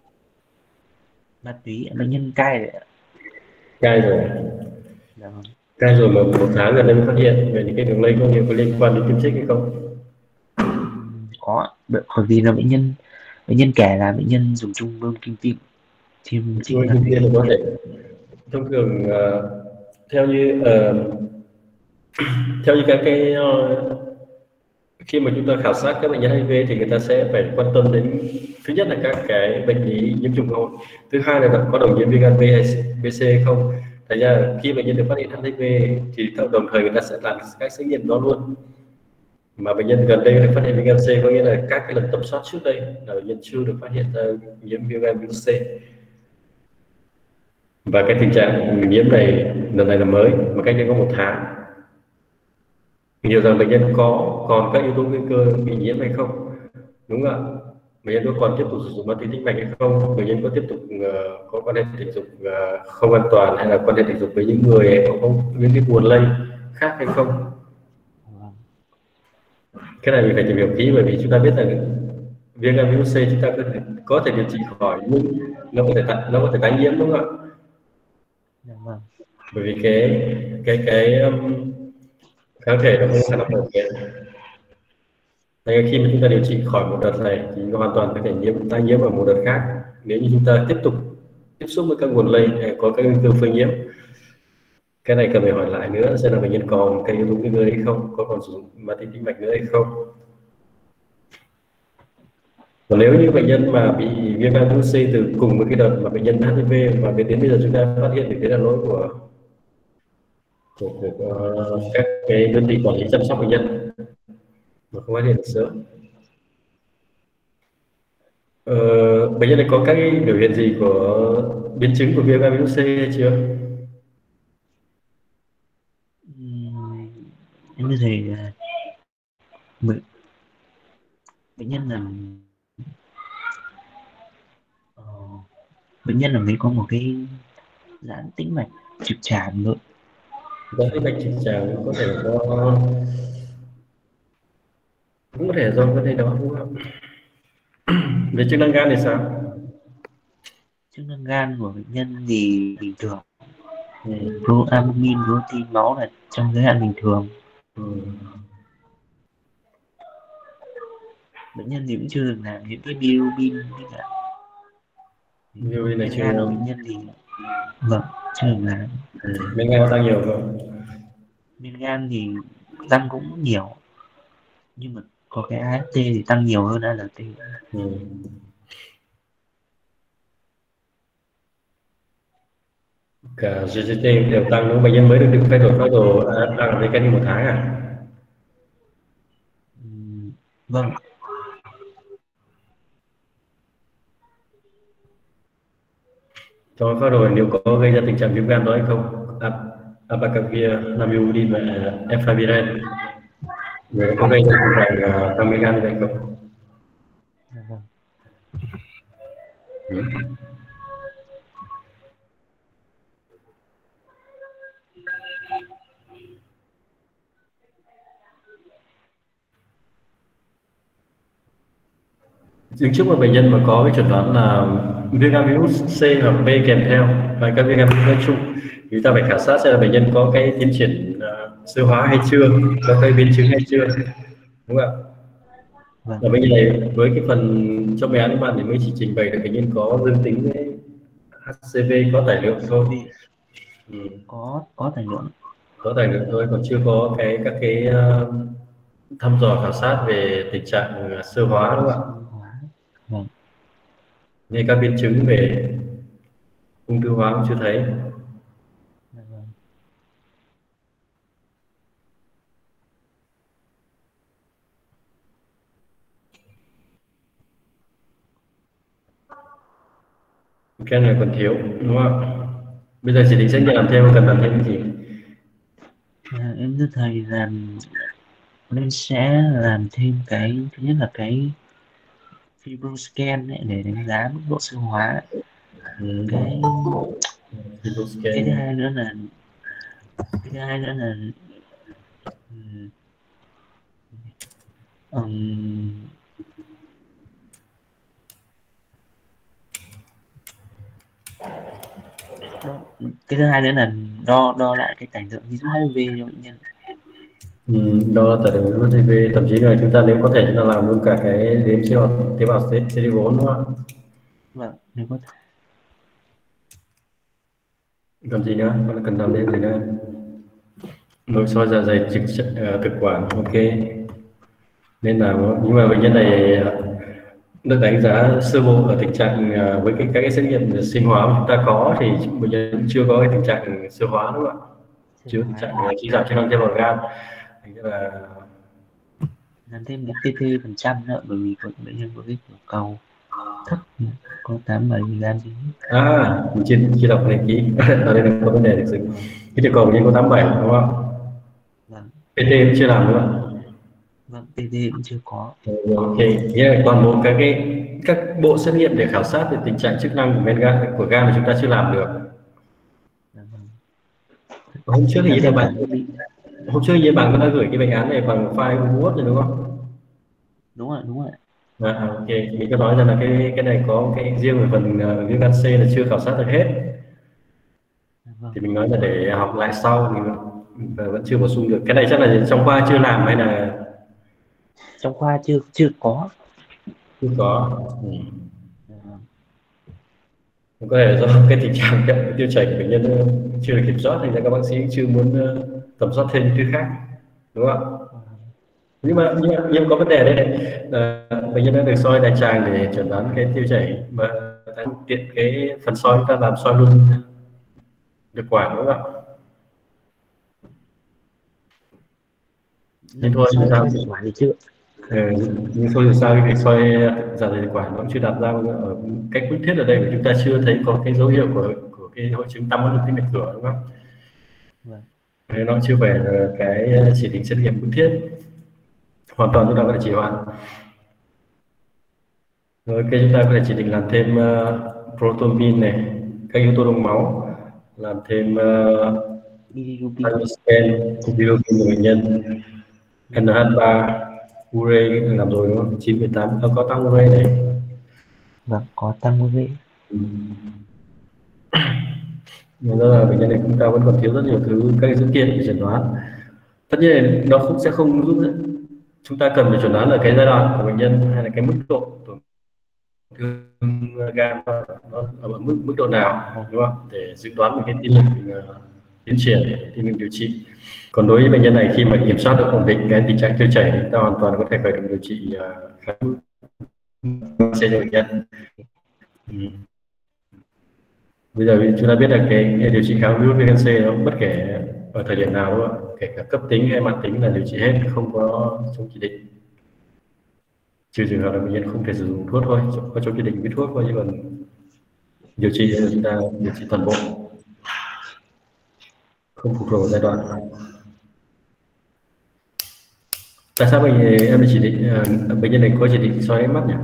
Ma túy bệnh nhân cai rồi ạ. Cai rồi. Dạ vâng. Cai rồi mà một tháng gần đây mới phát hiện. Vậy những cái đường lây có nhiều có liên quan đến tiêm trích hay không? Ừm, có bởi bởi vì là bệnh nhân bệnh nhân kể là bệnh nhân dùng chung bơm kim tiêm tiêm trích Nuôi ma kim túy. tiêm thì có thể. Thông thường uh, theo như uh, theo như các cái uh, khi mà chúng ta khảo sát các bệnh nhân hát i vê thì người ta sẽ phải quan tâm đến, thứ nhất là các cái bệnh lý nhiễm trùng cơ hội, thứ hai là có đồng nhiễm viêm gan B hay bê xê không. Thành ra khi bệnh nhân được phát hiện hát i vê thì đồng thời người ta sẽ làm các xét nghiệm đó luôn. Mà bệnh nhân gần đây được phát hiện viêm gan C có nghĩa là các cái lần tầm soát trước đây là bệnh nhân chưa được phát hiện ra nhiễm viêm gan virus C, và cái tình trạng nhiễm này lần này là mới, mà cách đây có một tháng. Nhiều rằng bệnh nhân có còn các yếu tố nguy cơ bị nhiễm hay không, đúng không ạ? Bệnh nhân có còn tiếp tục sử dụng ma túy tĩnh mạch hay không, bệnh nhân có tiếp tục uh, có quan hệ tình dục uh, không an toàn, hay là quan hệ tình dục với những người có, có những cái nguồn lây khác hay không. Vâng. Cái này mình phải tìm hiểu kỹ, bởi vì chúng ta biết rằng viêm gan virus C chúng ta có thể, có thể điều trị khỏi, nhưng nó có thể nó có thể tái nhiễm, đúng không ạ? Dạ vâng. Bởi vì cái cái cái um, kháng thể nó không có khả năng bảo vệ. Nên khi mà chúng ta điều trị khỏi một đợt này thì nó hoàn toàn có thể nhiễm tái nhiễm ở một đợt khác, nếu như chúng ta tiếp tục tiếp xúc với các nguồn lây có các nguy cơ phơi nhiễm. Cái này cần phải hỏi lại nữa xem là bệnh nhân còn cái yếu tố nguy cơ hay không, có còn sử dụng ma túy tĩnh mạch nữa hay không. Còn nếu như bệnh nhân mà bị viêm gan virus C từ cùng với cái đợt mà bệnh nhân hát i vê mà đến bây giờ chúng ta phát hiện thì đấy là lỗi của, của, của, của uh, các cái đơn vị quản lý chăm sóc bệnh nhân mà không phát hiện được sớm. Ờ, bệnh nhân này có các cái biểu hiện gì của biến chứng của viêm gan virus C hay chưa? Ừm, em như thế là bệnh, bệnh nhân là bệnh nhân ở đấy có một cái giãn tĩnh mạch trực tràng nữa. Giãn tĩnh mạch trực tràng có thể có, cũng có thể do vấn đề đó đúng không? Về chức năng gan thì sao? Chức năng gan của bệnh nhân thì bình thường, Ừ. proalbumin, protein máu là trong giới hạn bình thường. Ừ. Bệnh nhân thì cũng chưa được làm những cái bilirubin như cả Như này men gan của chưa. bệnh nhân thì vâng chưa được làm. Ừ. Men gan tăng nhiều không? Men gan thì tăng cũng nhiều, nhưng mà có cái a ép tê thì tăng nhiều hơn a lờ tê. Ừ. Cả giê giê tê đều tăng đúng không? Bệnh nhân mới được được phép đổi phác đồ đang thấy cách đi một tháng à? Ừ, vâng. Trong phác đồ nếu có gây ra tình trạng viêm gan đó hay không? Abacavir, Lamivudine và Efavirenz người có gây ra tình trạng uh, tăng men gan như vậy không? Vâng. Ừ. Đứng trước một bệnh nhân mà có cái chẩn đoán là viêm gan virus C hoặc B kèm theo và các viêm gan virus nói chung, chúng ta phải khảo sát xem là bệnh nhân có cái tiến triển uh, sơ hóa hay chưa, có cái biến chứng hay chưa, đúng không ạ? Vâng. Và bệnh nhân này với cái phần trong bài án các bạn thì mới chỉ trình bày được bệnh nhân có dương tính với hát xê vê có tải lượng thôi. Ừ. có có tải lượng Có tải lượng thôi, còn chưa có cái các cái uh, thăm dò khảo sát về tình trạng uh, sơ hóa, đúng không ạ? Vâng. Nên các biến chứng về ung thư hóa cũng chưa thấy. Vâng. Cái này còn thiếu, đúng không? Bây giờ chỉ định xét nghiệm làm thêm, cần làm thêm cái gì? À, em thưa thầy làm nên sẽ làm thêm cái thứ nhất là cái fibroscan ấy, để đánh giá mức độ sơ hóa. Ừ. cái cái thứ Fibroscan. hai nữa là cái thứ hai nữa là ừm, ừm, đo, cái thứ hai nữa là đo đo lại cái tải lượng virus hát i vê cho bệnh nhân. Ừ, đó là tải lượng virus hát i vê, thậm chí là chúng ta nếu có thể chúng ta làm luôn cả cái đếm tế bào tế bào xê đê bốn, đúng không ạ? Vâng, nếu có thể. Còn gì nữa? Còn cần làm thêm gì nữa? Nội soi dạ dày trực uh, thực quản, ok. Nên là nhưng mà bệnh nhân này được đánh giá sơ bộ ở tình trạng uh, với cái các cái xét nghiệm sinh hóa mà chúng ta có thì bệnh nhân chưa có cái tình trạng sơ hóa, đúng không ạ? Chưa tình trạng suy giảm chức năng tế bào gan. Thành ra là làm thêm cái tê tê phần trăm nữa, bởi vì có bệnh nhân có cái tiểu cầu thấp, có tám bảy gam gì. à mình chưa chưa đọc này kỹ ở đây là có vấn đề thực sự. Cái tiểu cầu bệnh nhân có tám bảy, đúng không? Vâng. pê tê cũng chưa làm, đúng không? Vâng, pê tê cũng chưa có. Ok, nghĩa là toàn bộ các cái các bộ xét nghiệm để khảo sát về tình trạng chức năng của men gan của gan mà chúng ta chưa làm được. Vâng. Hôm trước thì là bạn bị... hôm trước như bạn cũng đã gửi cái bệnh án này bằng file Word rồi, đúng không? Đúng rồi, đúng rồi. À, ok, mình có nói rằng là cái cái này có cái riêng về phần uh, viêm gan C là chưa khảo sát được hết. Vâng. Thì mình nói là để học lại sau, mình vẫn chưa bổ sung được. Cái này chắc là trong khoa chưa làm hay là Trong khoa chưa chưa có. chưa có. Ừ. Vâng. Có thể do cái tình trạng cái tiêu chảy của bệnh nhân chưa được kiểm soát, thành ra các bác sĩ chưa muốn uh, tầm soát thêm những thứ khác, đúng không ạ? Nhưng mà nhưng, nhưng có vấn đề đây này, là bệnh nhân đã được soi đại tràng để chẩn đoán cái tiêu chảy mà tiện cái phần soi chúng ta làm soi luôn được quản, đúng không ạ? Nhưng thôi soi sao soi thực quản thì chưa. ừ, nhưng thôi thì sao cái việc soi dạ dày thực quản nó cũng chưa đặt ra ở cách bức thiết ở đây, mà chúng ta chưa thấy có cái dấu hiệu của của cái hội chứng tăng áp lực tĩnh mạch cửa, đúng không? Vâng. Nên nó chưa phải là cái chỉ định xét nghiệm bức thiết, hoàn toàn chúng ta có thể chỉ hoãn. Rồi, ok, chúng ta có thể chỉ định làm thêm uh, prothrombin này, các yếu tố đông máu, làm thêm uh, bilirubin, scan bilirubin của bệnh nhân, en hát ba, ure làm rồi đúng không? chín phẩy tám có tăng ure này. Vâng, có tăng ure. Ừ. Nên là bệnh nhân này chúng ta vẫn còn thiếu rất nhiều thứ, các dữ kiện để chẩn đoán. Tất nhiên là nó cũng sẽ không giúp nữa. Chúng ta cần phải chẩn đoán là cái giai đoạn của bệnh nhân hay là cái mức độ tổn thương gan nó ở mức mức độ nào, đúng không, để dự đoán về cái tiên lượng uh, tiến triển, tiên lượng điều trị. Còn đối với bệnh nhân này, khi mà kiểm soát được ổn định cái tình trạng tiêu chảy, chúng ta hoàn toàn có thể khởi động điều trị uh, sẽ cho bệnh nhân. Ừ. Bây giờ chúng ta biết là cái, cái điều trị kháng virus viêm gan C nó bất kể ở thời điểm nào, đúng không? Kể cả cấp tính hay mãn tính là điều trị hết, không có chống chỉ định, trừ trường hợp là bệnh nhân không thể sử dụng thuốc thôi, có chống chỉ định với thuốc thôi, chứ còn điều trị là chúng ta điều trị toàn bộ, không phụ thuộc vào giai đoạn. Tại sao bệnh em chỉ định uh, bệnh nhân này có chỉ định soi ép mắt nhỉ?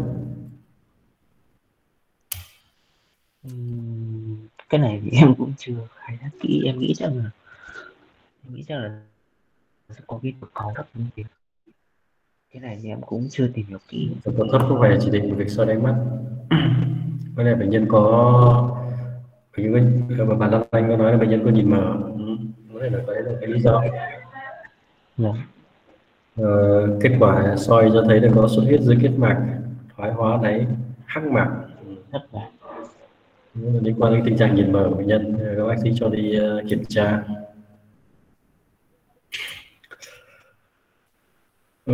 Uhm, cái này thì em cũng chưa khai thác kỹ, em nghĩ chắc là em nghĩ chắc là sẽ có cái có thấp như thế. Cái này thì em cũng chưa tìm hiểu kỹ. Có thấp không phải là chỉ định việc soi đánh mắt. Có lẽ bệnh nhân có bệnh nhân và bản thân anh có nói là bệnh nhân có nhìn mờ, có thể là đấy là cái lý do. Yeah. Ờ, kết quả soi cho thấy là có xuất huyết dưới kết mạc, thoái hóa đáy hắc mạc, liên quan đến tình trạng nhìn mờ của bệnh nhân. Các bác sĩ cho đi uh, kiểm tra. Ờ,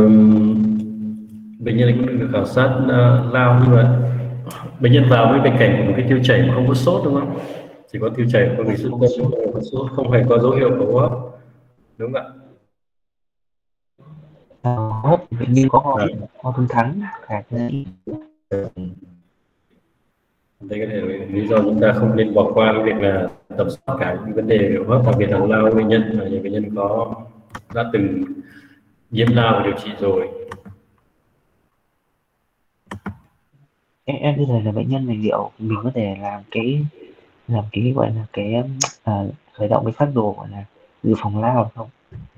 bệnh nhân cũng được khảo sát uh, lao, nhưng mà bệnh nhân vào với bệnh cảnh của một cái tiêu chảy mà không có sốt, đúng không? Chỉ có tiêu chảy, không bị sốt, không có sốt, không hề có dấu hiệu của hô hấp, đúng không ạ? Hô hấp bệnh nhân có ho, ho thung thắng, khạc đấy. Đây có thể là lý do chúng ta không nên bỏ qua cái việc là tầm soát cả những vấn đề hô hấp, đặc biệt là lao bệnh nhân, và những bệnh nhân có đã từng nhiễm lao và điều trị rồi. Em, em bây giờ là bệnh nhân này liệu mình có thể làm cái làm cái gọi là cái à, khởi động cái phác đồ gọi là dự phòng lao không?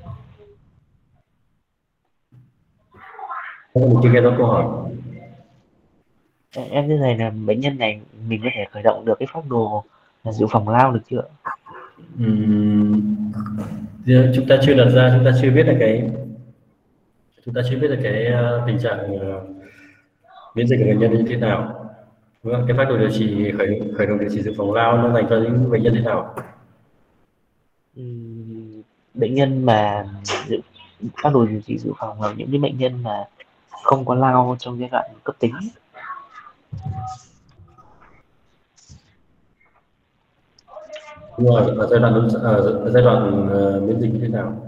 Không, chưa nghe rõ câu hỏi. Em, em thế này là bệnh nhân này mình có thể khởi động được cái phác đồ là dự phòng lao được chưa? Uhm, chúng ta chưa đặt ra, chúng ta chưa biết là cái chúng ta chưa biết là cái uh, tình trạng uh, miễn dịch của bệnh nhân như thế nào. Vâng, cái phác đồ điều trị khởi khởi động điều trị dự phòng lao nó dành cho những bệnh nhân thế nào? Uhm, bệnh nhân mà dự phác đồ điều trị dự phòng là những cái bệnh nhân mà không có lao trong giai đoạn cấp tính. Đúng rồi, ở giai đoạn ở giai đoạn uh, miễn dịch như thế nào?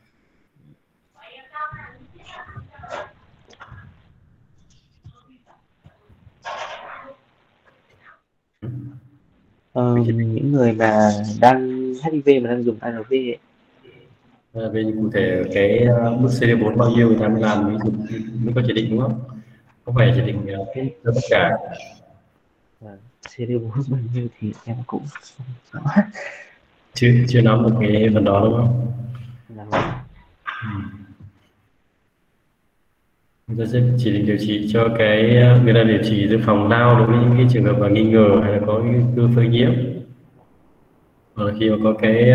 Ờ, những người mà đang hát i vê mà đang dùng a rờ vê ấy. À, về cụ thể cái mức xê đê bốn bao nhiêu người ta mới làm mới, mới có chỉ định, đúng không? Không phải chỉ định cái cho tất cả. xê đê bốn bao nhiêu thì em cũng không rõ. chưa chưa nắm được cái phần đó, đúng không? Là... Người ta sẽ chỉ định điều trị cho cái người ta điều trị dự phòng lao đối với những cái trường hợp mà nghi ngờ hay là có nguy cơ phơi nhiễm, hoặc là khi mà có cái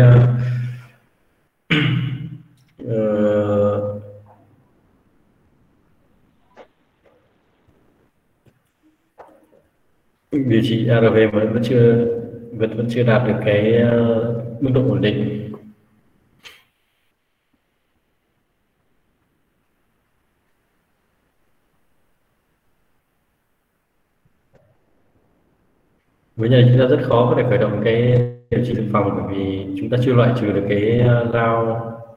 uh, điều trị a rờ vê mà vẫn chưa vẫn vẫn chưa đạt được cái uh, mức độ ổn định. Với nhà chúng ta rất khó có thể khởi động cái điều trị dự phòng, bởi vì chúng ta chưa loại trừ được cái uh, lao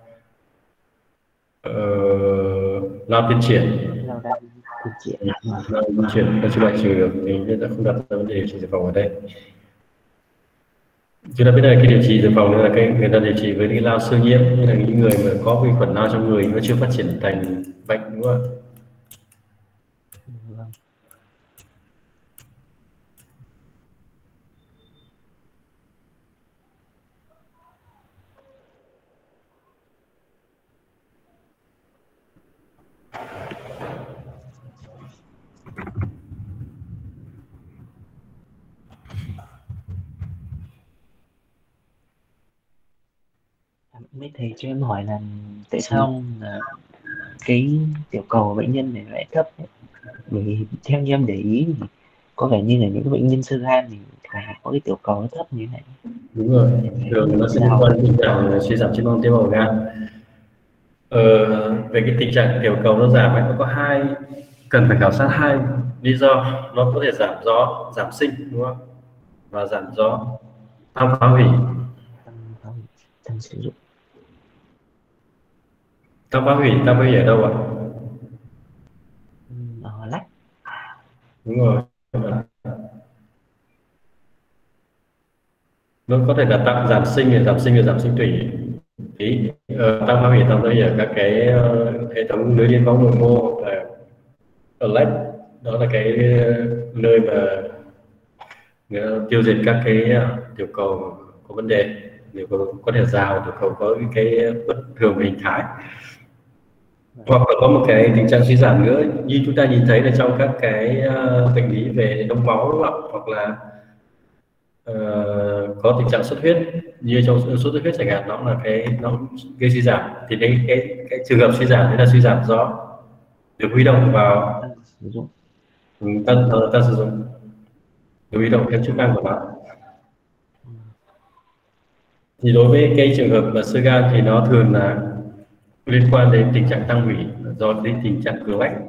uh, lao tiến triển. Lao đang tiến triển. Lao tiến triển ta chưa loại trừ được, thì chúng ta không đặt ra vấn đề điều trị dự phòng ở đây. Chúng ta biết là cái điều trị dự phòng là cái người ta điều trị với cái lao sơ nhiễm, như là những người mà có vi khuẩn lao trong người nó chưa phát triển thành bệnh, đúng không ạ? mấy thầy cho em hỏi là tại sao là cái tiểu cầu của bệnh nhân này lại thấp ấy? Bởi vì theo như em để ý thì có vẻ như là những cái bệnh nhân sơ gan thì thường có cái tiểu cầu nó thấp như thế này. Đúng rồi, Em thấy thường nó vì sẽ liên sao? quan đến tình trạng suy giảm chức năng tế bào gan. ờ, Về cái tình trạng tiểu cầu nó giảm ấy, nó có hai, cần phải khảo sát hai lý do. Nó có thể giảm do giảm sinh, đúng không, và giảm do tăng phá hủy. Tăng tăng, tăng sử dụng. Tăng phá hủy, tăng phá hủy ở đâu ạ? Ừ, ở lách. Đúng rồi, nó có thể là tăng giảm sinh là giảm sinh là giảm sinh tủy. Ý, ờ, tăng phá hủy tăng phá hủy ở các cái ờ, hệ thống lưới điên võng nội mô, là ở lách, đó là cái ờ, nơi mà Ờ, tiêu diệt các cái ờ, tiểu cầu có vấn đề, tiểu cầu có thể rào, tiểu cầu có cái, cái bất thường về hình thái. Hoặc là có một cái tình trạng suy giảm nữa như chúng ta nhìn thấy là trong các cái uh, bệnh lý về đông máu, đúng không? Hoặc là uh, có tình trạng xuất huyết, như trong xuất huyết chẳng hạn, nó là cái nó gây suy giảm. Thì cái cái cái trường hợp suy giảm đấy là suy giảm do được huy động vào Tăng sử dụng. ừ, tăng, uh, tăng sử dụng, được huy động theo chức năng của nó. Ừ. Thì đối với cái trường hợp mà sơ gan thì nó thường là liên quan đến tình trạng tăng hủy do đến tình trạng cửa lách.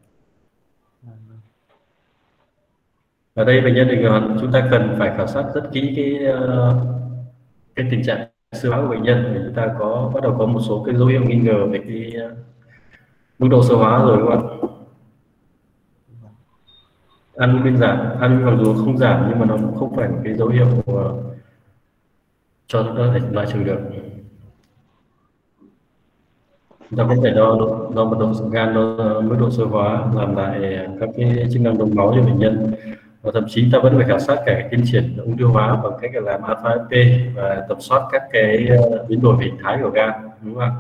Ở đây bệnh nhân thì chúng ta cần phải khảo sát rất kỹ cái ờ, cái tình trạng sơ hóa của bệnh nhân, để chúng ta có bắt đầu có một số cái dấu hiệu nghi ngờ về cái ờ, mức độ sơ hóa rồi, đúng không ạ? Albumin giảm, albumin mặc dù không giảm nhưng mà nó cũng không phải là cái dấu hiệu của, cho chúng ta thể loại trừ được. Chúng ta có thể đo đo mật độ gan, đo mức độ sơ hóa, làm lại các cái chức năng đông máu cho bệnh nhân, và thậm chí ta vẫn phải khảo sát cả tiến triển ung thư hóa bằng cách là làm alpha ép pê và tầm soát các cái uh, biến đổi về hình thái của gan, đúng không ạ?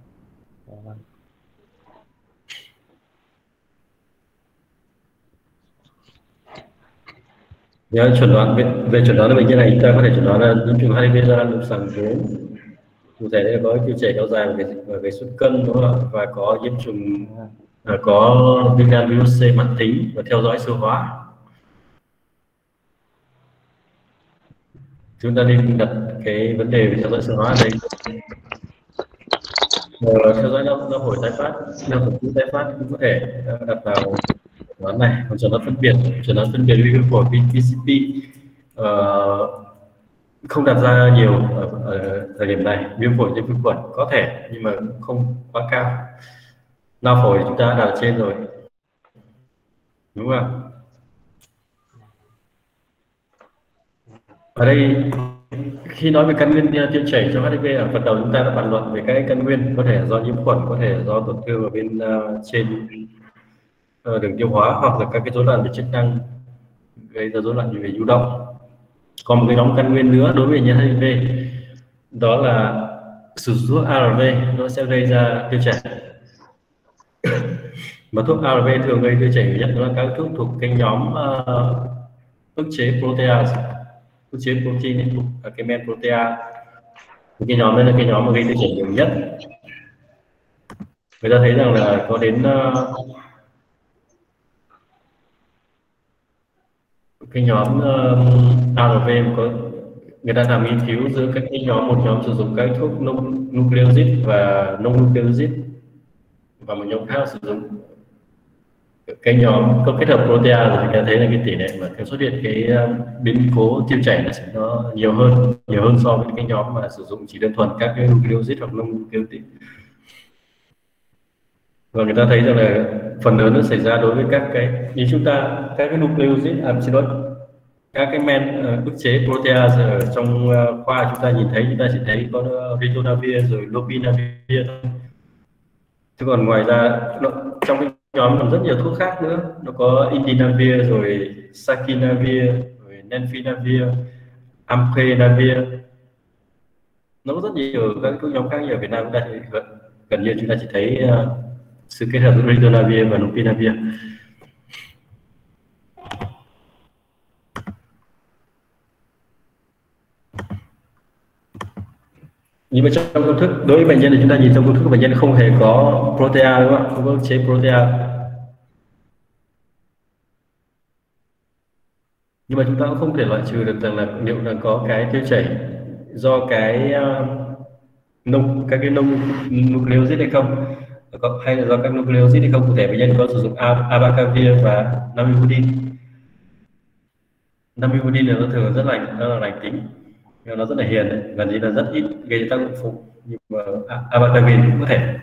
Nhớ chuẩn đoán về, về chuẩn đoán của bệnh nhân này, chúng ta có thể chuẩn đoán là nhiễm trùng hát i vê do lâm sàng bốn. Cụ thể đây là có tiêu chảy kéo dài về, về xuất cân, đúng không ạ? Và có nhiễm trùng, à, có viêm gan virus C mãn tính và theo dõi sơ hóa. Chúng ta nên đặt cái vấn đề về theo dõi sơ hóa ở đây. Ờ, theo dõi nó nó phổi tái phát, nó phổi cứ tái phát cũng có thể đặt vào đoán này. Còn chuẩn đoán phân biệt, chuẩn đoán phân biệt viêm phổi pê xê pê uh, không đặt ra nhiều ở, ở thời điểm này. Viêm phổi do vi khuẩn có thể nhưng mà không quá cao. Lao phổi chúng ta đã đặt ở trên rồi, đúng không? Ở đây khi nói về căn nguyên tiêu chảy cho hát i vê, ở phần đầu chúng ta đã bàn luận về các căn nguyên, có thể do nhiễm khuẩn, có thể do tổn thương ở bên uh, trên uh, đường tiêu hóa, hoặc là các cái rối loạn về chức năng gây ra rối loạn về nhu động. Còn một cái nhóm căn nguyên nữa đối với bệnh nhân hát i vê, đó là sử dụng thuốc a rờ vê, nó sẽ gây ra tiêu chảy. Mà thuốc a rờ vê thường gây tiêu chảy nhất đó là các thuốc thuộc cái nhóm uh, ức chế protease, ức chế protein, cái men protease. Cái nhóm đó là cái nhóm mà gây tiêu chảy nhiều nhất. Người ta thấy rằng là có đến uh, cái nhóm uh, a rờ vê có, người ta làm nghiên cứu giữa các cái nhóm, một nhóm sử dụng các thuốc nucleoside và non nucleoside, và một nhóm khác sử dụng cái nhóm có kết hợp protease, thì người ta thấy là cái tỷ lệ mà xuất hiện cái uh, biến cố tiêu chảy là sẽ nó nhiều hơn nhiều hơn so với cái nhóm mà sử dụng chỉ đơn thuần các cái nucleoside hoặc non nucleoside. Và người ta thấy rằng là phần lớn nó xảy ra đối với các cái như chúng ta các cái nucleoside, à, xin lỗi, các cái men uh, ức chế protease ở trong uh, khoa chúng ta nhìn thấy, chúng ta chỉ thấy có uh, ritonavir rồi lopinavir thôi. Chứ còn ngoài ra nó, trong cái nhóm còn rất nhiều thuốc khác nữa, nó có indinavir rồi sakinavir rồi nenfinavir, amprevenavir, nó có rất nhiều các thuốc nhóm khác. Như ở Việt Nam chúng ta thì gần như chúng ta chỉ thấy uh, sự kết hợp giữa ritonavir và lopinavir. Nhưng mà trong công thức đối với bệnh nhân thì chúng ta nhìn trong công thức của bệnh nhân không hề có protea đúng không ạ, không có chế protea. Nhưng mà chúng ta cũng không thể loại trừ được rằng là liệu là có cái tiêu chảy do cái uh, nông các cái nông nucleosid hay không, có, hay là do các nucleosid hay không. Cụ thể bệnh nhân có sử dụng abacavir và namivudine. Namivudine nó thường rất lành, nó là lành tính, nó rất là hiền, gần như là rất ít gây tác dụng phụ, nhưng mà abacavir cũng có thể.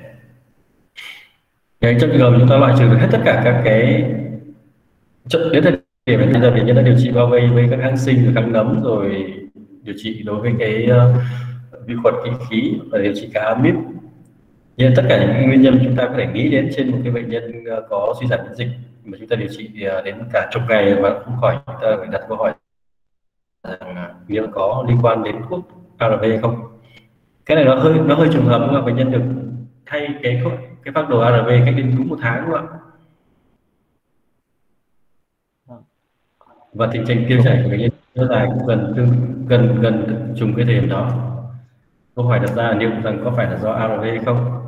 Trong trường hợp chúng ta loại trừ được hết tất cả các cái đến thời điểm bây giờ bệnh nhân đã điều trị bao vây với các kháng sinh rồi kháng nấm rồi điều trị đối với cái uh, vi khuẩn kinh khí và điều trị cả amip. Nhưng tất cả những nguyên nhân chúng ta có thể nghĩ đến trên một cái bệnh nhân uh, có suy giảm miễn dịch mà chúng ta điều trị uh, đến cả chục ngày mà không khỏi, chúng ta phải đặt câu hỏi rằng liệu có liên quan đến thuốc a rờ vê hay không. Cái này nó hơi nó hơi trùng hợp, nhưng mà bệnh nhân được thay cái cái phác đồ a rờ vê cách đến đúng một tháng đúng không ạ? Và tình trạng tiêu chảy của bệnh nhân kéo dài cũng gần gần gần trùng cái thời điểm đó. Câu hỏi đặt ra là liệu rằng có phải là do a rờ vê hay không?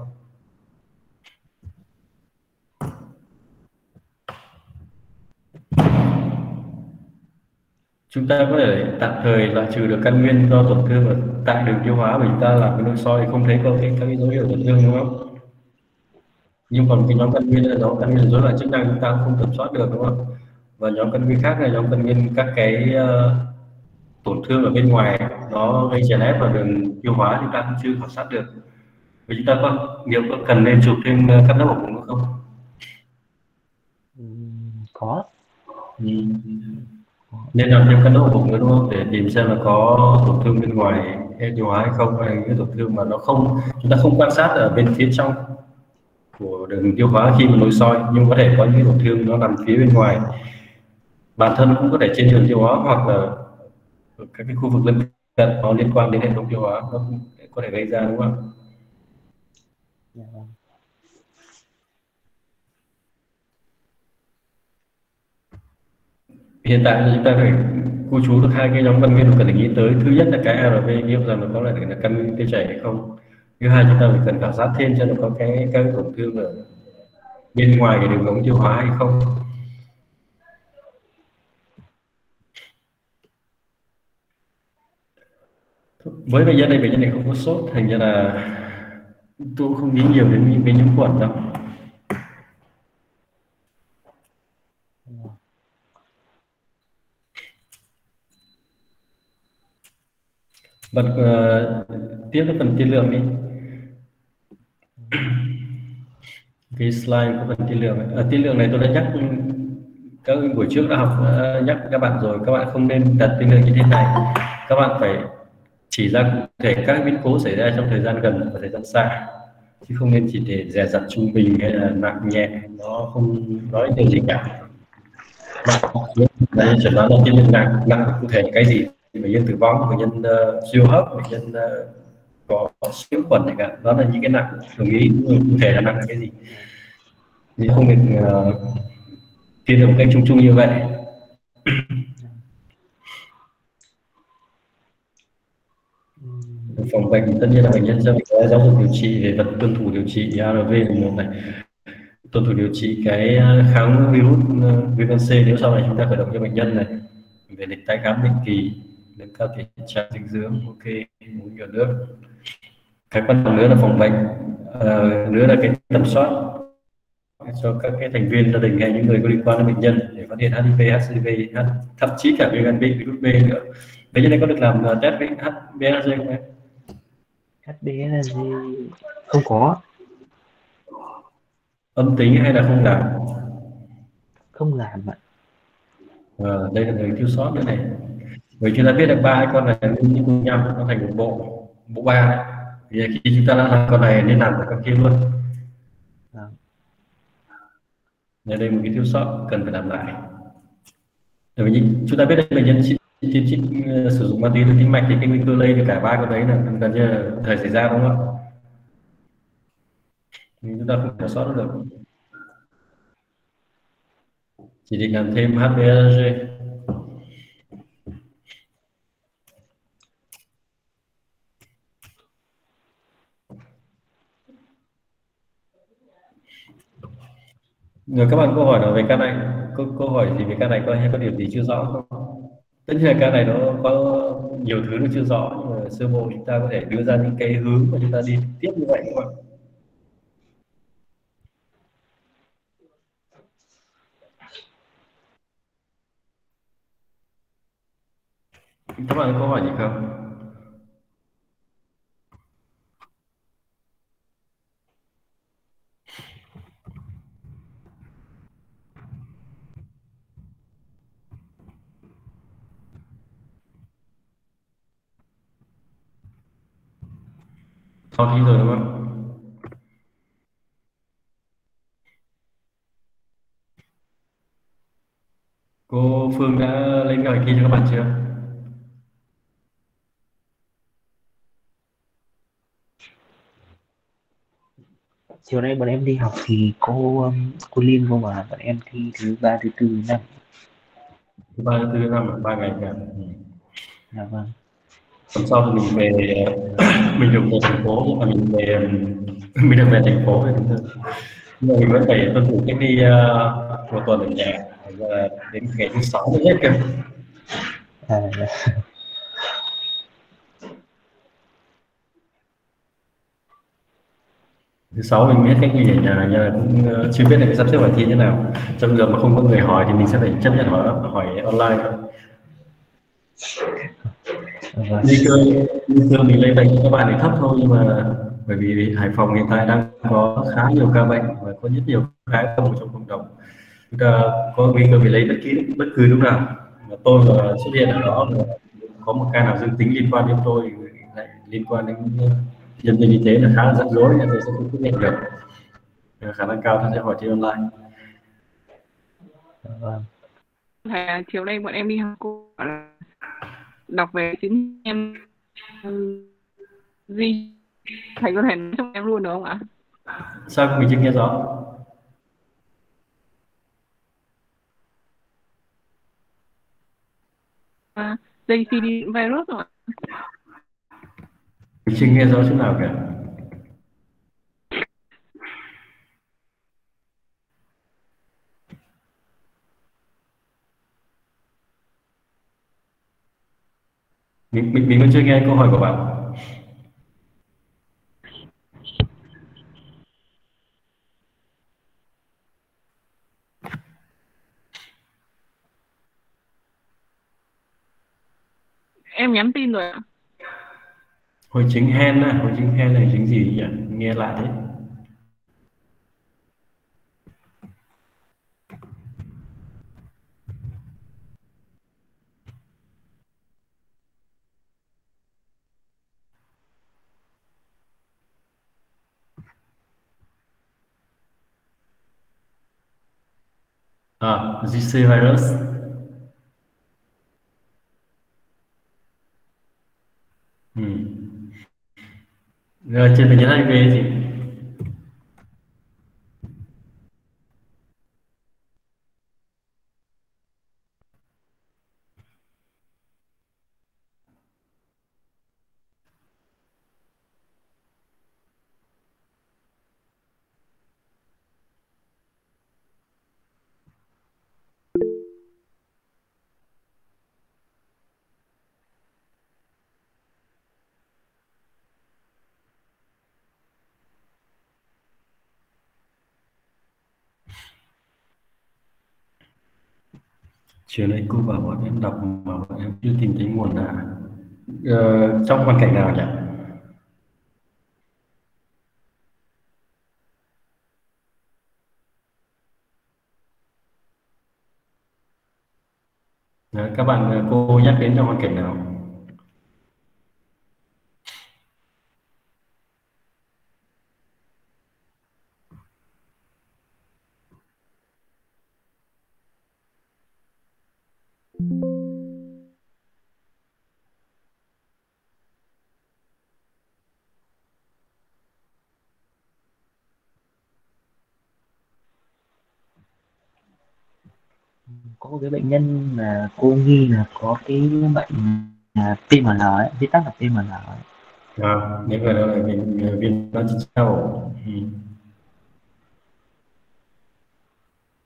Chúng ta có thể tạm thời loại trừ được căn nguyên do tổn thương ở tại đường tiêu hóa, vì chúng ta làm cái nội soi không thấy có cái các cái dấu hiệu tổn thương đúng không? Nhưng còn cái nhóm căn nguyên là nhóm căn nguyên rối loạn chức năng chúng ta không tầm soát được đúng không? Và nhóm căn nguyên khác là nhóm căn nguyên các cái uh, tổn thương ở bên ngoài nó gây chèn ép vào đường tiêu hóa, chúng ta cũng chưa khảo sát được. Vì chúng ta có liệu có cần nên chụp thêm cắt lớp ổ bụng nữa không? Ừ, có. Ừ. Nên làm thêm cắt lớp ổ bụng nữa đúng không? Để tìm xem là có tổn thương bên ngoài hệ tiêu hóa hay không, hay cái tổn thương mà nó không, chúng ta không quan sát ở bên phía trong của đường tiêu hóa khi mà nội soi, nhưng có thể có những tổn thương nó nằm phía bên ngoài, bản thân cũng có thể trên đường tiêu hóa hoặc là các cái khu vực lân cận có liên quan đến hệ thống tiêu hóa, nó có thể gây ra đúng không ạ? Dạ vâng. Hiện tại thì chúng ta phải cô chú được hai cái nhóm căn nguyên cần phải nghĩ tới. Thứ nhất là cái a rờ vê liệu rằng nó có là căn nguyên tiêu chảy hay không. Thứ hai chúng ta phải cần khảo sát thêm cho nó có cái các tổn thương ở bên ngoài cái đường ống tiêu hóa hay không. Với bệnh nhân này, bệnh nhân này không có sốt, thành ra là tôi cũng không nghĩ nhiều đến cái nhiễm khuẩn đâu. Bật uh, tiếp cái phần tiên lượng đi. Cái slide của phần tiên lượng. Ở tiên lượng này tôi đã nhắc các buổi trước đã học, đã nhắc các bạn rồi, các bạn không nên đặt tiên lượng như thế này. Các bạn phải chỉ ra cụ thể các biến cố xảy ra trong thời gian gần và thời gian xa, chứ không nên chỉ để dè dặt trung bình hay là nặng nhẹ, nó không nói điều gì cả. Đây chẩn đoán là tiên lượng nặng, nặng cụ thể cái gì? Bệnh nhân tử vong, bệnh nhân uh, siêu hấp, bệnh nhân uh, có siêu khuẩn này cả, đó là những cái nặng đồng ý, cụ thể là nặng là cái gì, thì không nên uh, tiên lượng một cách chung chung như vậy. Phòng bệnh tất nhiên là bệnh nhân sẽ có giáo dục điều trị về vật tuân thủ điều trị a rờ vê là một này, tuân thủ điều trị cái kháng virus viêm C nếu sau này chúng ta khởi động cho bệnh nhân này, về lịch tái khám định kỳ, nâng cao thể trạng dinh dưỡng, ok, uống nhiều nước. Cái quan trọng nữa là phòng bệnh, uh, nữa là cái tầm soát cho các cái thành viên gia đình hay những người có liên quan đến bệnh nhân để phát hiện hát i vê, hát xê vê, thậm chí cả viêm gan B, virus B nữa. Bệnh nhân này có được làm test với hát bê a giê không em? hát bê a giê không có. Âm tính hay là không làm? Không làm ạ. À, đây là người thiếu sót nữa này. Bởi chúng ta biết được ba cái con này như cùng nhau nó thành một bộ bộ ba. Thì khi chúng ta đã làm con này nên làm được con kia luôn. À. Đây là một cái thiếu sót cần phải làm lại. Bởi vì chúng ta biết được bệnh nhân tiêm trích uh, sử dụng ma túy từ tim mạch thì cái nguy cơ lây được cả ba con đấy là gần như là thời xảy ra đúng không ạ? Nhưng chúng ta không thể sót được. Chỉ định làm thêm hát bê a giê. Rồi các bạn câu hỏi là về ca này, câu, câu hỏi gì về ca này, có hay có điểm gì chưa rõ không? Tất nhiên là ca này nó có nhiều thứ nó chưa rõ, nhưng mà sơ bộ chúng ta có thể đưa ra những cái hướng mà chúng ta đi tiếp như vậy các bạn. Các bạn có câu hỏi gì không? Sau khi rồi đúng không? Cô Phương đã lên kế hoạch thi cho các bạn chưa? Chiều nay bọn em đi học thì cô um, cô Liên cô bảo là bọn em thi thứ ba, thứ tư, thứ năm. Thứ ba, thứ tư, thứ năm, ba ngày cả. Ừ. Dạ vâng. Tuần sau thì mình về, mình được về thành phố, nhưng mà mình về mình được về thành phố thì đúng hơn. Nhưng mà mình vẫn phải tuân thủ cách đi uh, một tuần ở nhà, và đến ngày thứ sáu mới hết cơ. À, dạ. Thứ sáu mình biết cách đi ở nhà, nhưng mà cũng uh, chưa biết là cái sắp xếp bài thi thế nào. Trong trường hợp mà không có người hỏi thì mình sẽ phải chấp nhận hỏi hỏi online thôi. Vâng. Nguy cơ nguy cơ mình lây bệnh cho các bạn thì thấp thôi, nhưng mà bởi vì Hải Phòng hiện tại đang có khá nhiều ca bệnh và có rất nhiều ca f trong cộng đồng, chúng ta có nguy cơ bị lấy bất kỳ bất cứ lúc nào. Mà tôi mà xuất hiện ở đó, mà có một ca nào dương tính liên quan đến tôi lại liên quan đến nhân viên y tế là khá là rắc rối, nên tôi sẽ không quyết định được. Khả năng cao tôi sẽ hỏi thi online. Vâng. Thầy, chiều nay bọn em đi học, cô bảo là đọc về chứng em gì, thầy có thể nói cho em luôn được không ạ? Sao mình chưa nghe rõ? À, gi xê đê virus rồi ạ. Mình chưa nghe rõ chỗ nào cả. Mình mình mình vẫn chưa nghe câu hỏi của bạn. Em nhắn tin rồi ạ. Hội chứng hen á, hội chứng hen là chứng gì nhỉ? Nghe lạ thế. À, giê xê virus. Ừ. Rồi trên bệnh nhân hát i vê gì? Chiều nay cô bảo bọn em đọc mà bọn em chưa tìm thấy nguồn nào. Ờ, trong hoàn cảnh nào nhỉ? Ờ, các bạn, cô nhắc đến trong hoàn cảnh nào? Có một cái bệnh nhân là cô nghi là có cái bệnh là pê em lờ ấy, viết tắt là pê em lờ ấy. À, những người đó là mình viên bán chỉ trao. Ừ.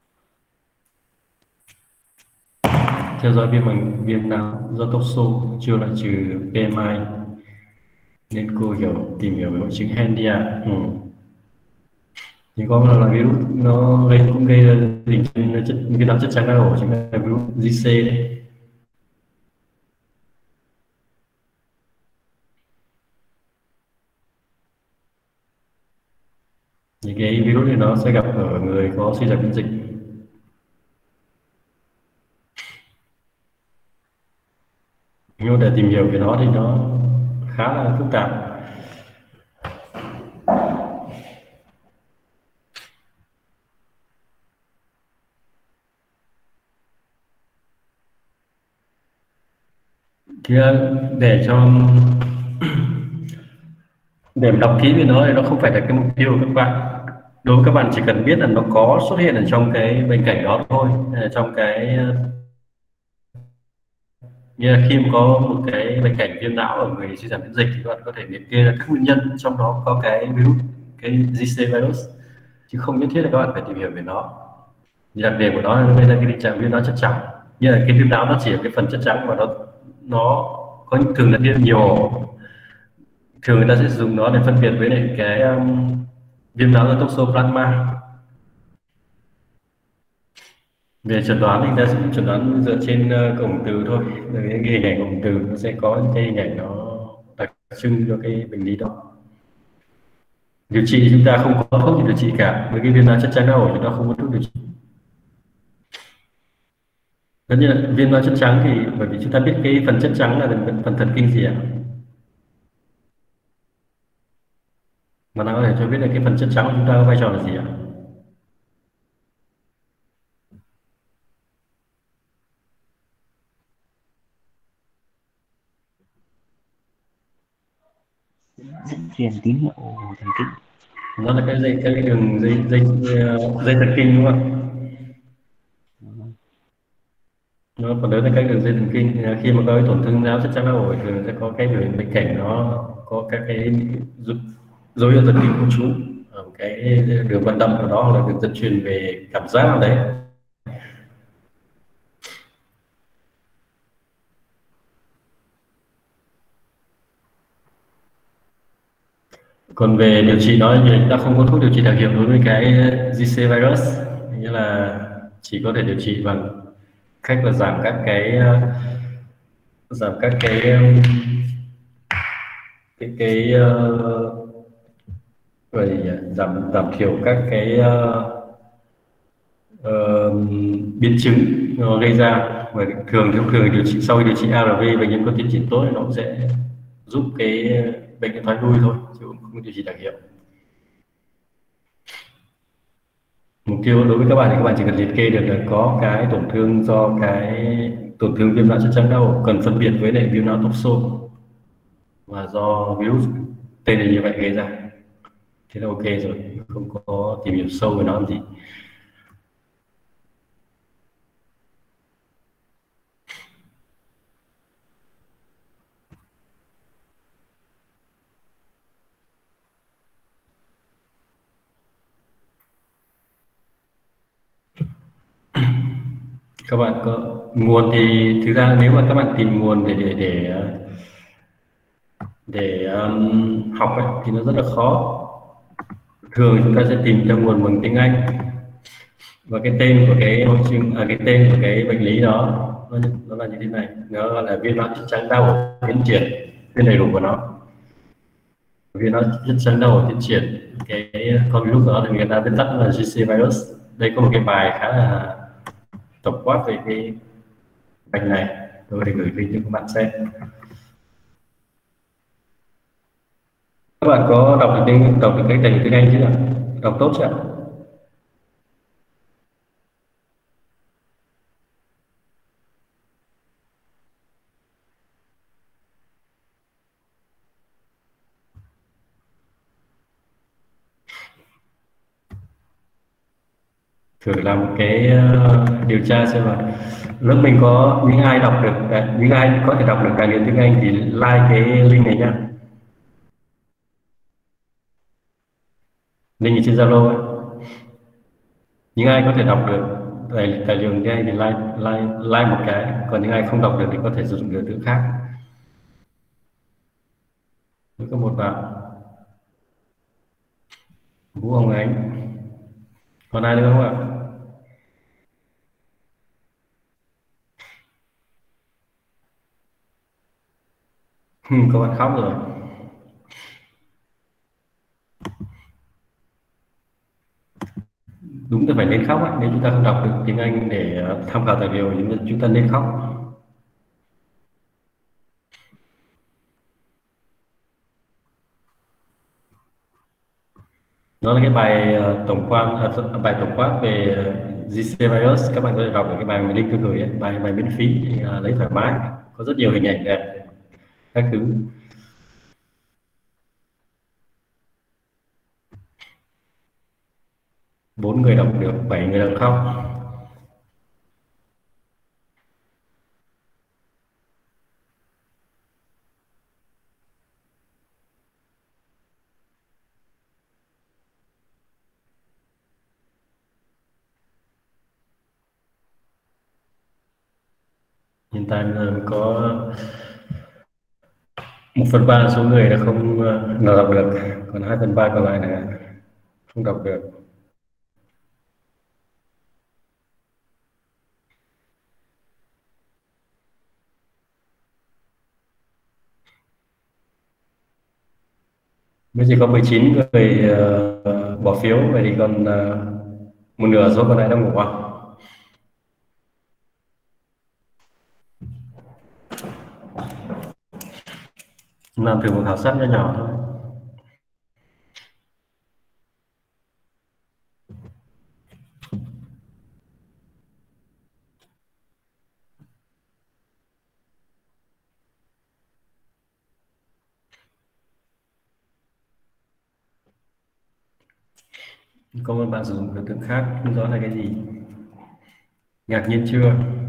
theo dõi viêm bằng viêm não do tốc xô chưa loại trừ pê em i, nên cô hiểu tìm hiểu về hội chứng Hendia. Ừ. Thì có một loại virus nó gây cũng gây ra tình trạng chất viêm não chất trắng não ổ, chính là virus giê xê đấy. Những cái virus này nó sẽ gặp ở người có suy giảm miễn dịch. Nhưng để tìm hiểu về nó thì nó khá là phức tạp. Thì để cho để đọc kỹ về nó thì nó không phải là cái mục tiêu của các bạn. Đối với các bạn chỉ cần biết là nó có xuất hiện ở trong cái bệnh cảnh đó thôi, trong cái như là khi mà có một cái bệnh cảnh viêm não ở người suy giảm miễn dịch thì các bạn có thể liệt kê ra các nguyên nhân, trong đó có cái virus, cái giê xê virus, chứ không nhất thiết là các bạn phải tìm hiểu về nó. Thì đặc điểm của nó là gây ra cái tình trạng viêm não chất trắng, như là cái viêm não nó chỉ ở cái phần chất trắng mà nó nó có thường là viêm nhiều ổ. Thường người ta sẽ dùng nó để phân biệt với lại cái um, viêm não do toxoplasma. Về chẩn đoán thì người ta sẽ chẩn đoán dựa trên uh, cổng từ thôi, cái hình ảnh cổng từ nó sẽ có những cái hình ảnh nó đặc trưng cho cái bệnh lý đó. Điều trị chúng ta không có thuốc điều trị cả, với cái viêm não chất trắng não ổ chúng ta không có thuốc điều trị. Tất nhiên là viêm não chất trắng thì bởi vì chúng ta biết cái phần chất trắng là phần thần kinh gì ạ? Mà nào có thể cho biết là cái phần chất trắng của chúng ta có vai trò là gì ạ? Dẫn truyền tín hiệu thần kinh. Nó là cái dây cái đường dây dây dây thần kinh đúng không ạ? Nó phần lớn là các đường dây thần kinh. Khi mà có cái tổn thương não chất trắng não ổ thường sẽ có cái biểu hiện bệnh cảnh, nó có các cái dấu hiệu thần kinh khu trú ở cái đường vận động của nó, hoặc là đường dẫn truyền về cảm giác nào đấy. Còn về điều trị nó thì chúng ta không có thuốc điều trị đặc hiệu đối với cái giê xê virus, nghĩa là chỉ có thể điều trị bằng cách là giảm các cái giảm các cái cái cái gọi gì nhỉ? giảm giảm thiểu các cái uh, uh, biến chứng nó gây ra. Và thường thông thường điều trị sau khi điều trị a rờ vê, bệnh nhân có tiến triển tốt thì nó cũng sẽ giúp cái bệnh thoái lui thôi, chứ không điều trị đặc hiệu. Mục tiêu đối với các bạn thì các bạn chỉ cần liệt kê được là có cái tổn thương do cái tổn thương viêm não chất trắng não ổ, cần phân biệt với lại viêm não tốc xô và do virus tên là như vậy gây ra, thế là ok rồi, không có tìm hiểu sâu về nó làm gì. Các bạn có nguồn thì thực ra nếu mà các bạn tìm nguồn để để để để um, học ấy, thì nó rất là khó. Thường chúng ta sẽ tìm theo nguồn bằng tiếng Anh và cái tên của cái hội chứng, à, cái tên của cái bệnh lý đó nó, nó là như thế này, nó gọi là viêm não chất trắng não ổ tiến triển, tên đầy đủ của nó viêm não chất trắng não ổ tiến triển. Cái con virus đó thì người ta viết tắt là giê xê virus. Đây có một cái bài khá là tổng quát về cái bệnh này, tôi để gửi link cho các bạn xem. Các bạn có đọc được tiếng đọc được cái thành tiếng Anh chứ ạ? Đọc tốt chứ ạ? Thử làm một cái uh, điều tra xem mà lớp mình có những ai đọc được, những ai có thể đọc được tài liệu tiếng Anh thì like cái link này nhá. Link trên Zalo ấy. Những ai có thể đọc được tài, tài liệu nghe thì like, like, like một cái, còn những ai không đọc được thì có thể sử dụng biểu tượng khác. Mới có một bạn Vũ Hồng Ánh, còn ai nữa không ạ? Các bạn khóc rồi. Đúng là phải nên khóc ấy. Nếu chúng ta không đọc được tiếng Anh để tham khảo tài liệu thì chúng ta nên khóc. Đó là cái bài uh, tổng quan uh, bài tổng quát về uh, giê xê Virus. Các bạn có thể đọc ở cái bài mà link tôi gửi ấy. bài bài miễn phí thì uh, lấy thoải mái, có rất nhiều hình ảnh đẹp các thứ. Bốn người đọc được, bảy người đọc khóc. Hiện tại có một phần ba số người là không uh, nào đọc được, còn hai phần ba còn lại là không đọc được. Mới chỉ có mười chín người uh, bỏ phiếu, vậy thì còn uh, một nửa số còn lại đang ngủ à? Làm thử một khảo sát nhỏ nhỏ thôi. Có một bạn sử dụng biểu tượng khác, không rõ là cái gì. Ngạc nhiên chưa?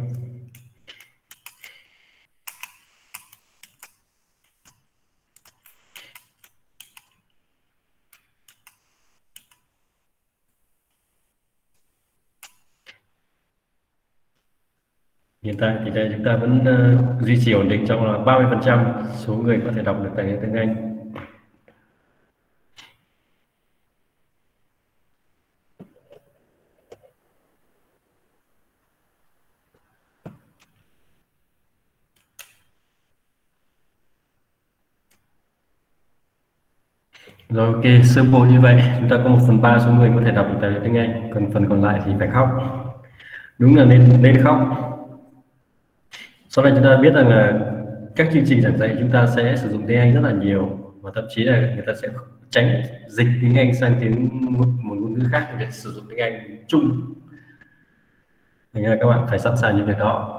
Hiện tại thì đây chúng ta vẫn uh, duy trì ổn định trong là ba mươi phần trăm số người có thể đọc được tài liệu tiếng Anh. Rồi, ok, sơ bộ như vậy chúng ta có một phần ba số người có thể đọc được tài liệu tiếng Anh, còn phần còn lại thì phải khóc. Đúng là nên nên khóc. Sau này chúng ta biết rằng là các chương trình giảng dạy chúng ta sẽ sử dụng tiếng Anh rất là nhiều, và thậm chí là người ta sẽ tránh dịch tiếng Anh sang tiếng một, một ngôn ngữ khác để sử dụng tiếng Anh chung. Thành ra các bạn phải sẵn sàng những việc đó.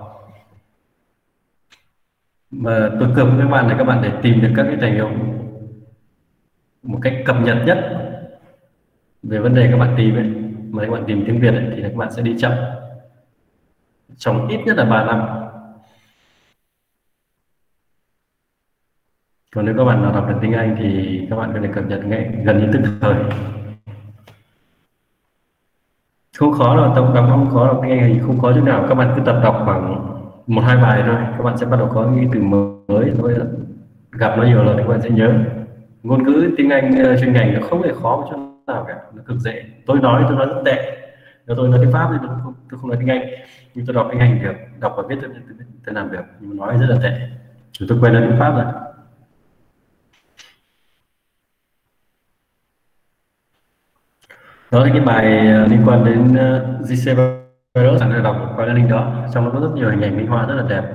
Mà tôi cược với các bạn là các bạn để tìm được các cái tài liệu một cách cập nhật nhất về vấn đề các bạn tìm ấy, mà các bạn tìm tiếng Việt ấy, thì các bạn sẽ đi chậm trong ít nhất là ba năm. Còn nếu các bạn nào đọc được tiếng Anh thì các bạn có thể cập nhật ngay gần như tức thời. Không khó đâu, đọc đọc không khó, đọc tiếng Anh thì không khó chút nào. Các bạn cứ tập đọc khoảng một hai bài thôi, các bạn sẽ bắt đầu có những từ mới thôi. Gặp nó nhiều lần thì các bạn sẽ nhớ. Ngôn ngữ tiếng Anh uh, chuyên ngành nó không hề khó một chút nào cả, nó cực dễ. Tôi nói tôi nói rất tệ, nếu tôi nói tiếng Pháp thì tôi không, tôi không nói tiếng Anh, nhưng tôi đọc tiếng Anh được, đọc và viết tôi, tôi, tôi làm được, nhưng mà nói rất là tệ. Rồi tôi quen nói tiếng Pháp rồi. Đó là cái bài uh, liên quan đến uh, giê xê Virus, bạn đọc qua cái link đó, trong nó có rất nhiều hình ảnh minh họa rất là đẹp.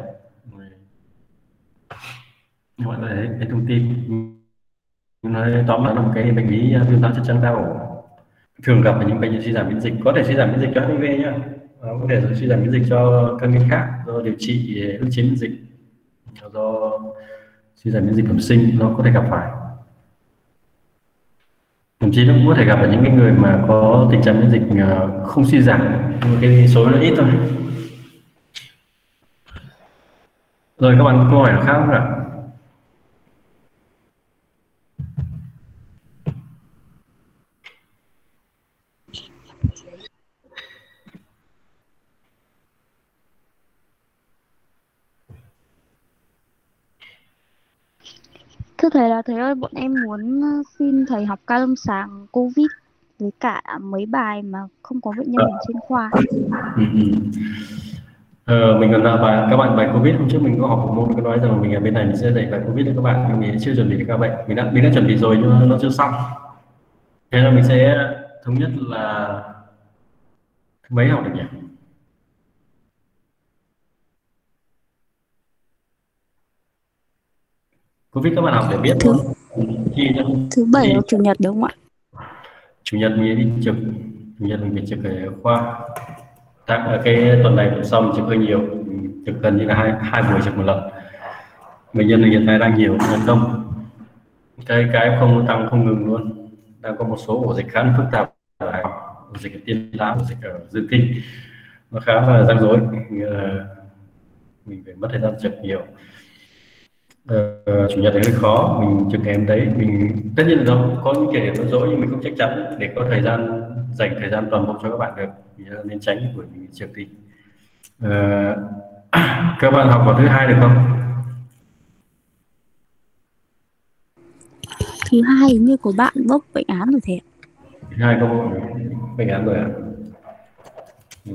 Các bạn có thể thấy thông tin. Nói tóm lại là một cái bệnh lý viêm não chất trắng đa ổ thường gặp ở những bệnh nhân suy giảm miễn dịch, có thể suy giảm miễn dịch cho hát i vê nhá, có thể suy giảm miễn dịch cho căn nguyên khác, do điều trị ức chế miễn dịch, do suy giảm miễn dịch bẩm sinh nó có thể gặp phải. Thậm chí nó cũng có thể gặp ở những người mà có tình trạng miễn dịch không suy giảm, nhưng cái số nó ít thôi. Rồi, các bạn có câu hỏi nào khác không ạ? Thưa thầy là thầy ơi, bọn em muốn ờ, xin thầy học ca lâm sàng COVID với cả mấy bài mà không có bệnh nhân ở trên khoa. Ừ, ừ. Ờ, mình còn là bài các bạn bài Covid hôm trước mình có học một môn có nói rằng mình ở bên này mình sẽ dạy bài Covid cho các bạn, nhưng mình chưa chuẩn bị cho các bệnh, mình đã mình đã chuẩn bị rồi nhưng mà nó chưa xong, thế là mình sẽ thống nhất là thứ mấy học được nhỉ? Covid các bạn học để biết Thứ thôi, chi cho thứ bảy gì. hoặc chủ nhật đúng không ạ? Chủ nhật mình đi trực, chủ nhật mình phải trực ở khoa. Tại cái tuần này tuần sau mình trực hơi nhiều, mình trực gần như là hai hai buổi trực một lần. Bệnh nhân hiện tại đang nhiều nhân công, cái cái ép không tăng không ngừng luôn, đang có một số ổ dịch khá là phức tạp, ổ dịch ở Tiên Lãng, ổ dịch ở Dương Kinh, nó khá là rắc rối, mình phải mất thời gian trực nhiều. Ờ, chủ nhật thì hơi khó, mình trực ngày hôm đấy, mình tất nhiên là nó có những kỷ niệm nó dỗi nhưng mình không chắc chắn để có thời gian dành thời gian toàn bộ cho các bạn được, thì nên tránh cái buổi mình trực đi. Ờ, các bạn học vào thứ hai được không? Thứ hai hình như của bạn bốc bệnh án rồi thầy ạ. Thứ hai có bộ bệnh án rồi ạ. À? Ừ.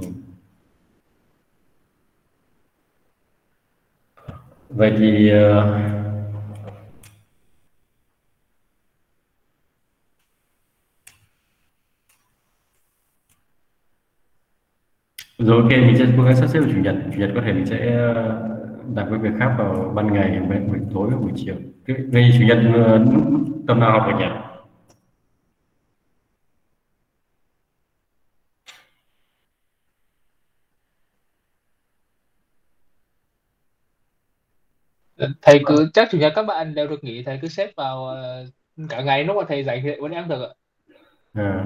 Vậy thì uh, rồi ok, mình sẽ cố gắng sắp xếp vào chủ nhật. Chủ nhật có thể mình sẽ đặt cái việc khác vào ban ngày, buổi tối và buổi chiều. Ngày chủ nhật tầm nào học ở nhỉ? Thầy cứ chắc chủ nhật các bạn đều được nghỉ, thầy cứ xếp vào uh, cả ngày, lúc mà thầy rảnh thì vẫn em được ạ. À.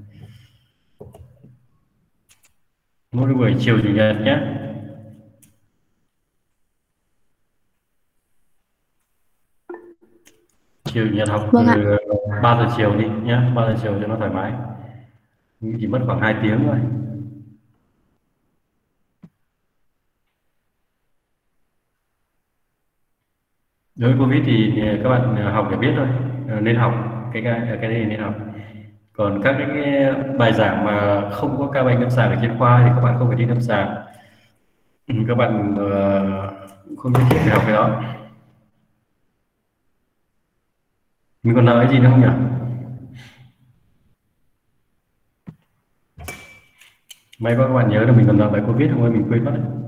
Mỗi buổi chiều chủ nhật nhé. Chiều nhật học Vâng từ ạ. ba giờ chiều đi nhé, ba giờ chiều cho nó thoải mái, chỉ mất khoảng hai tiếng thôi. Đối với Covid thì các bạn học để biết thôi, nên học cái cái cái này nên học. Còn các cái bài giảng mà không có ca bệnh lâm sàng ở trên khoa thì các bạn không phải đi lâm sàng, các bạn uh, không nhất thiết phải học cái đó. Mình còn nói gì nữa không nhỉ? May quá các bạn nhớ là mình còn nói bài Covid không ơi, mình quên mất.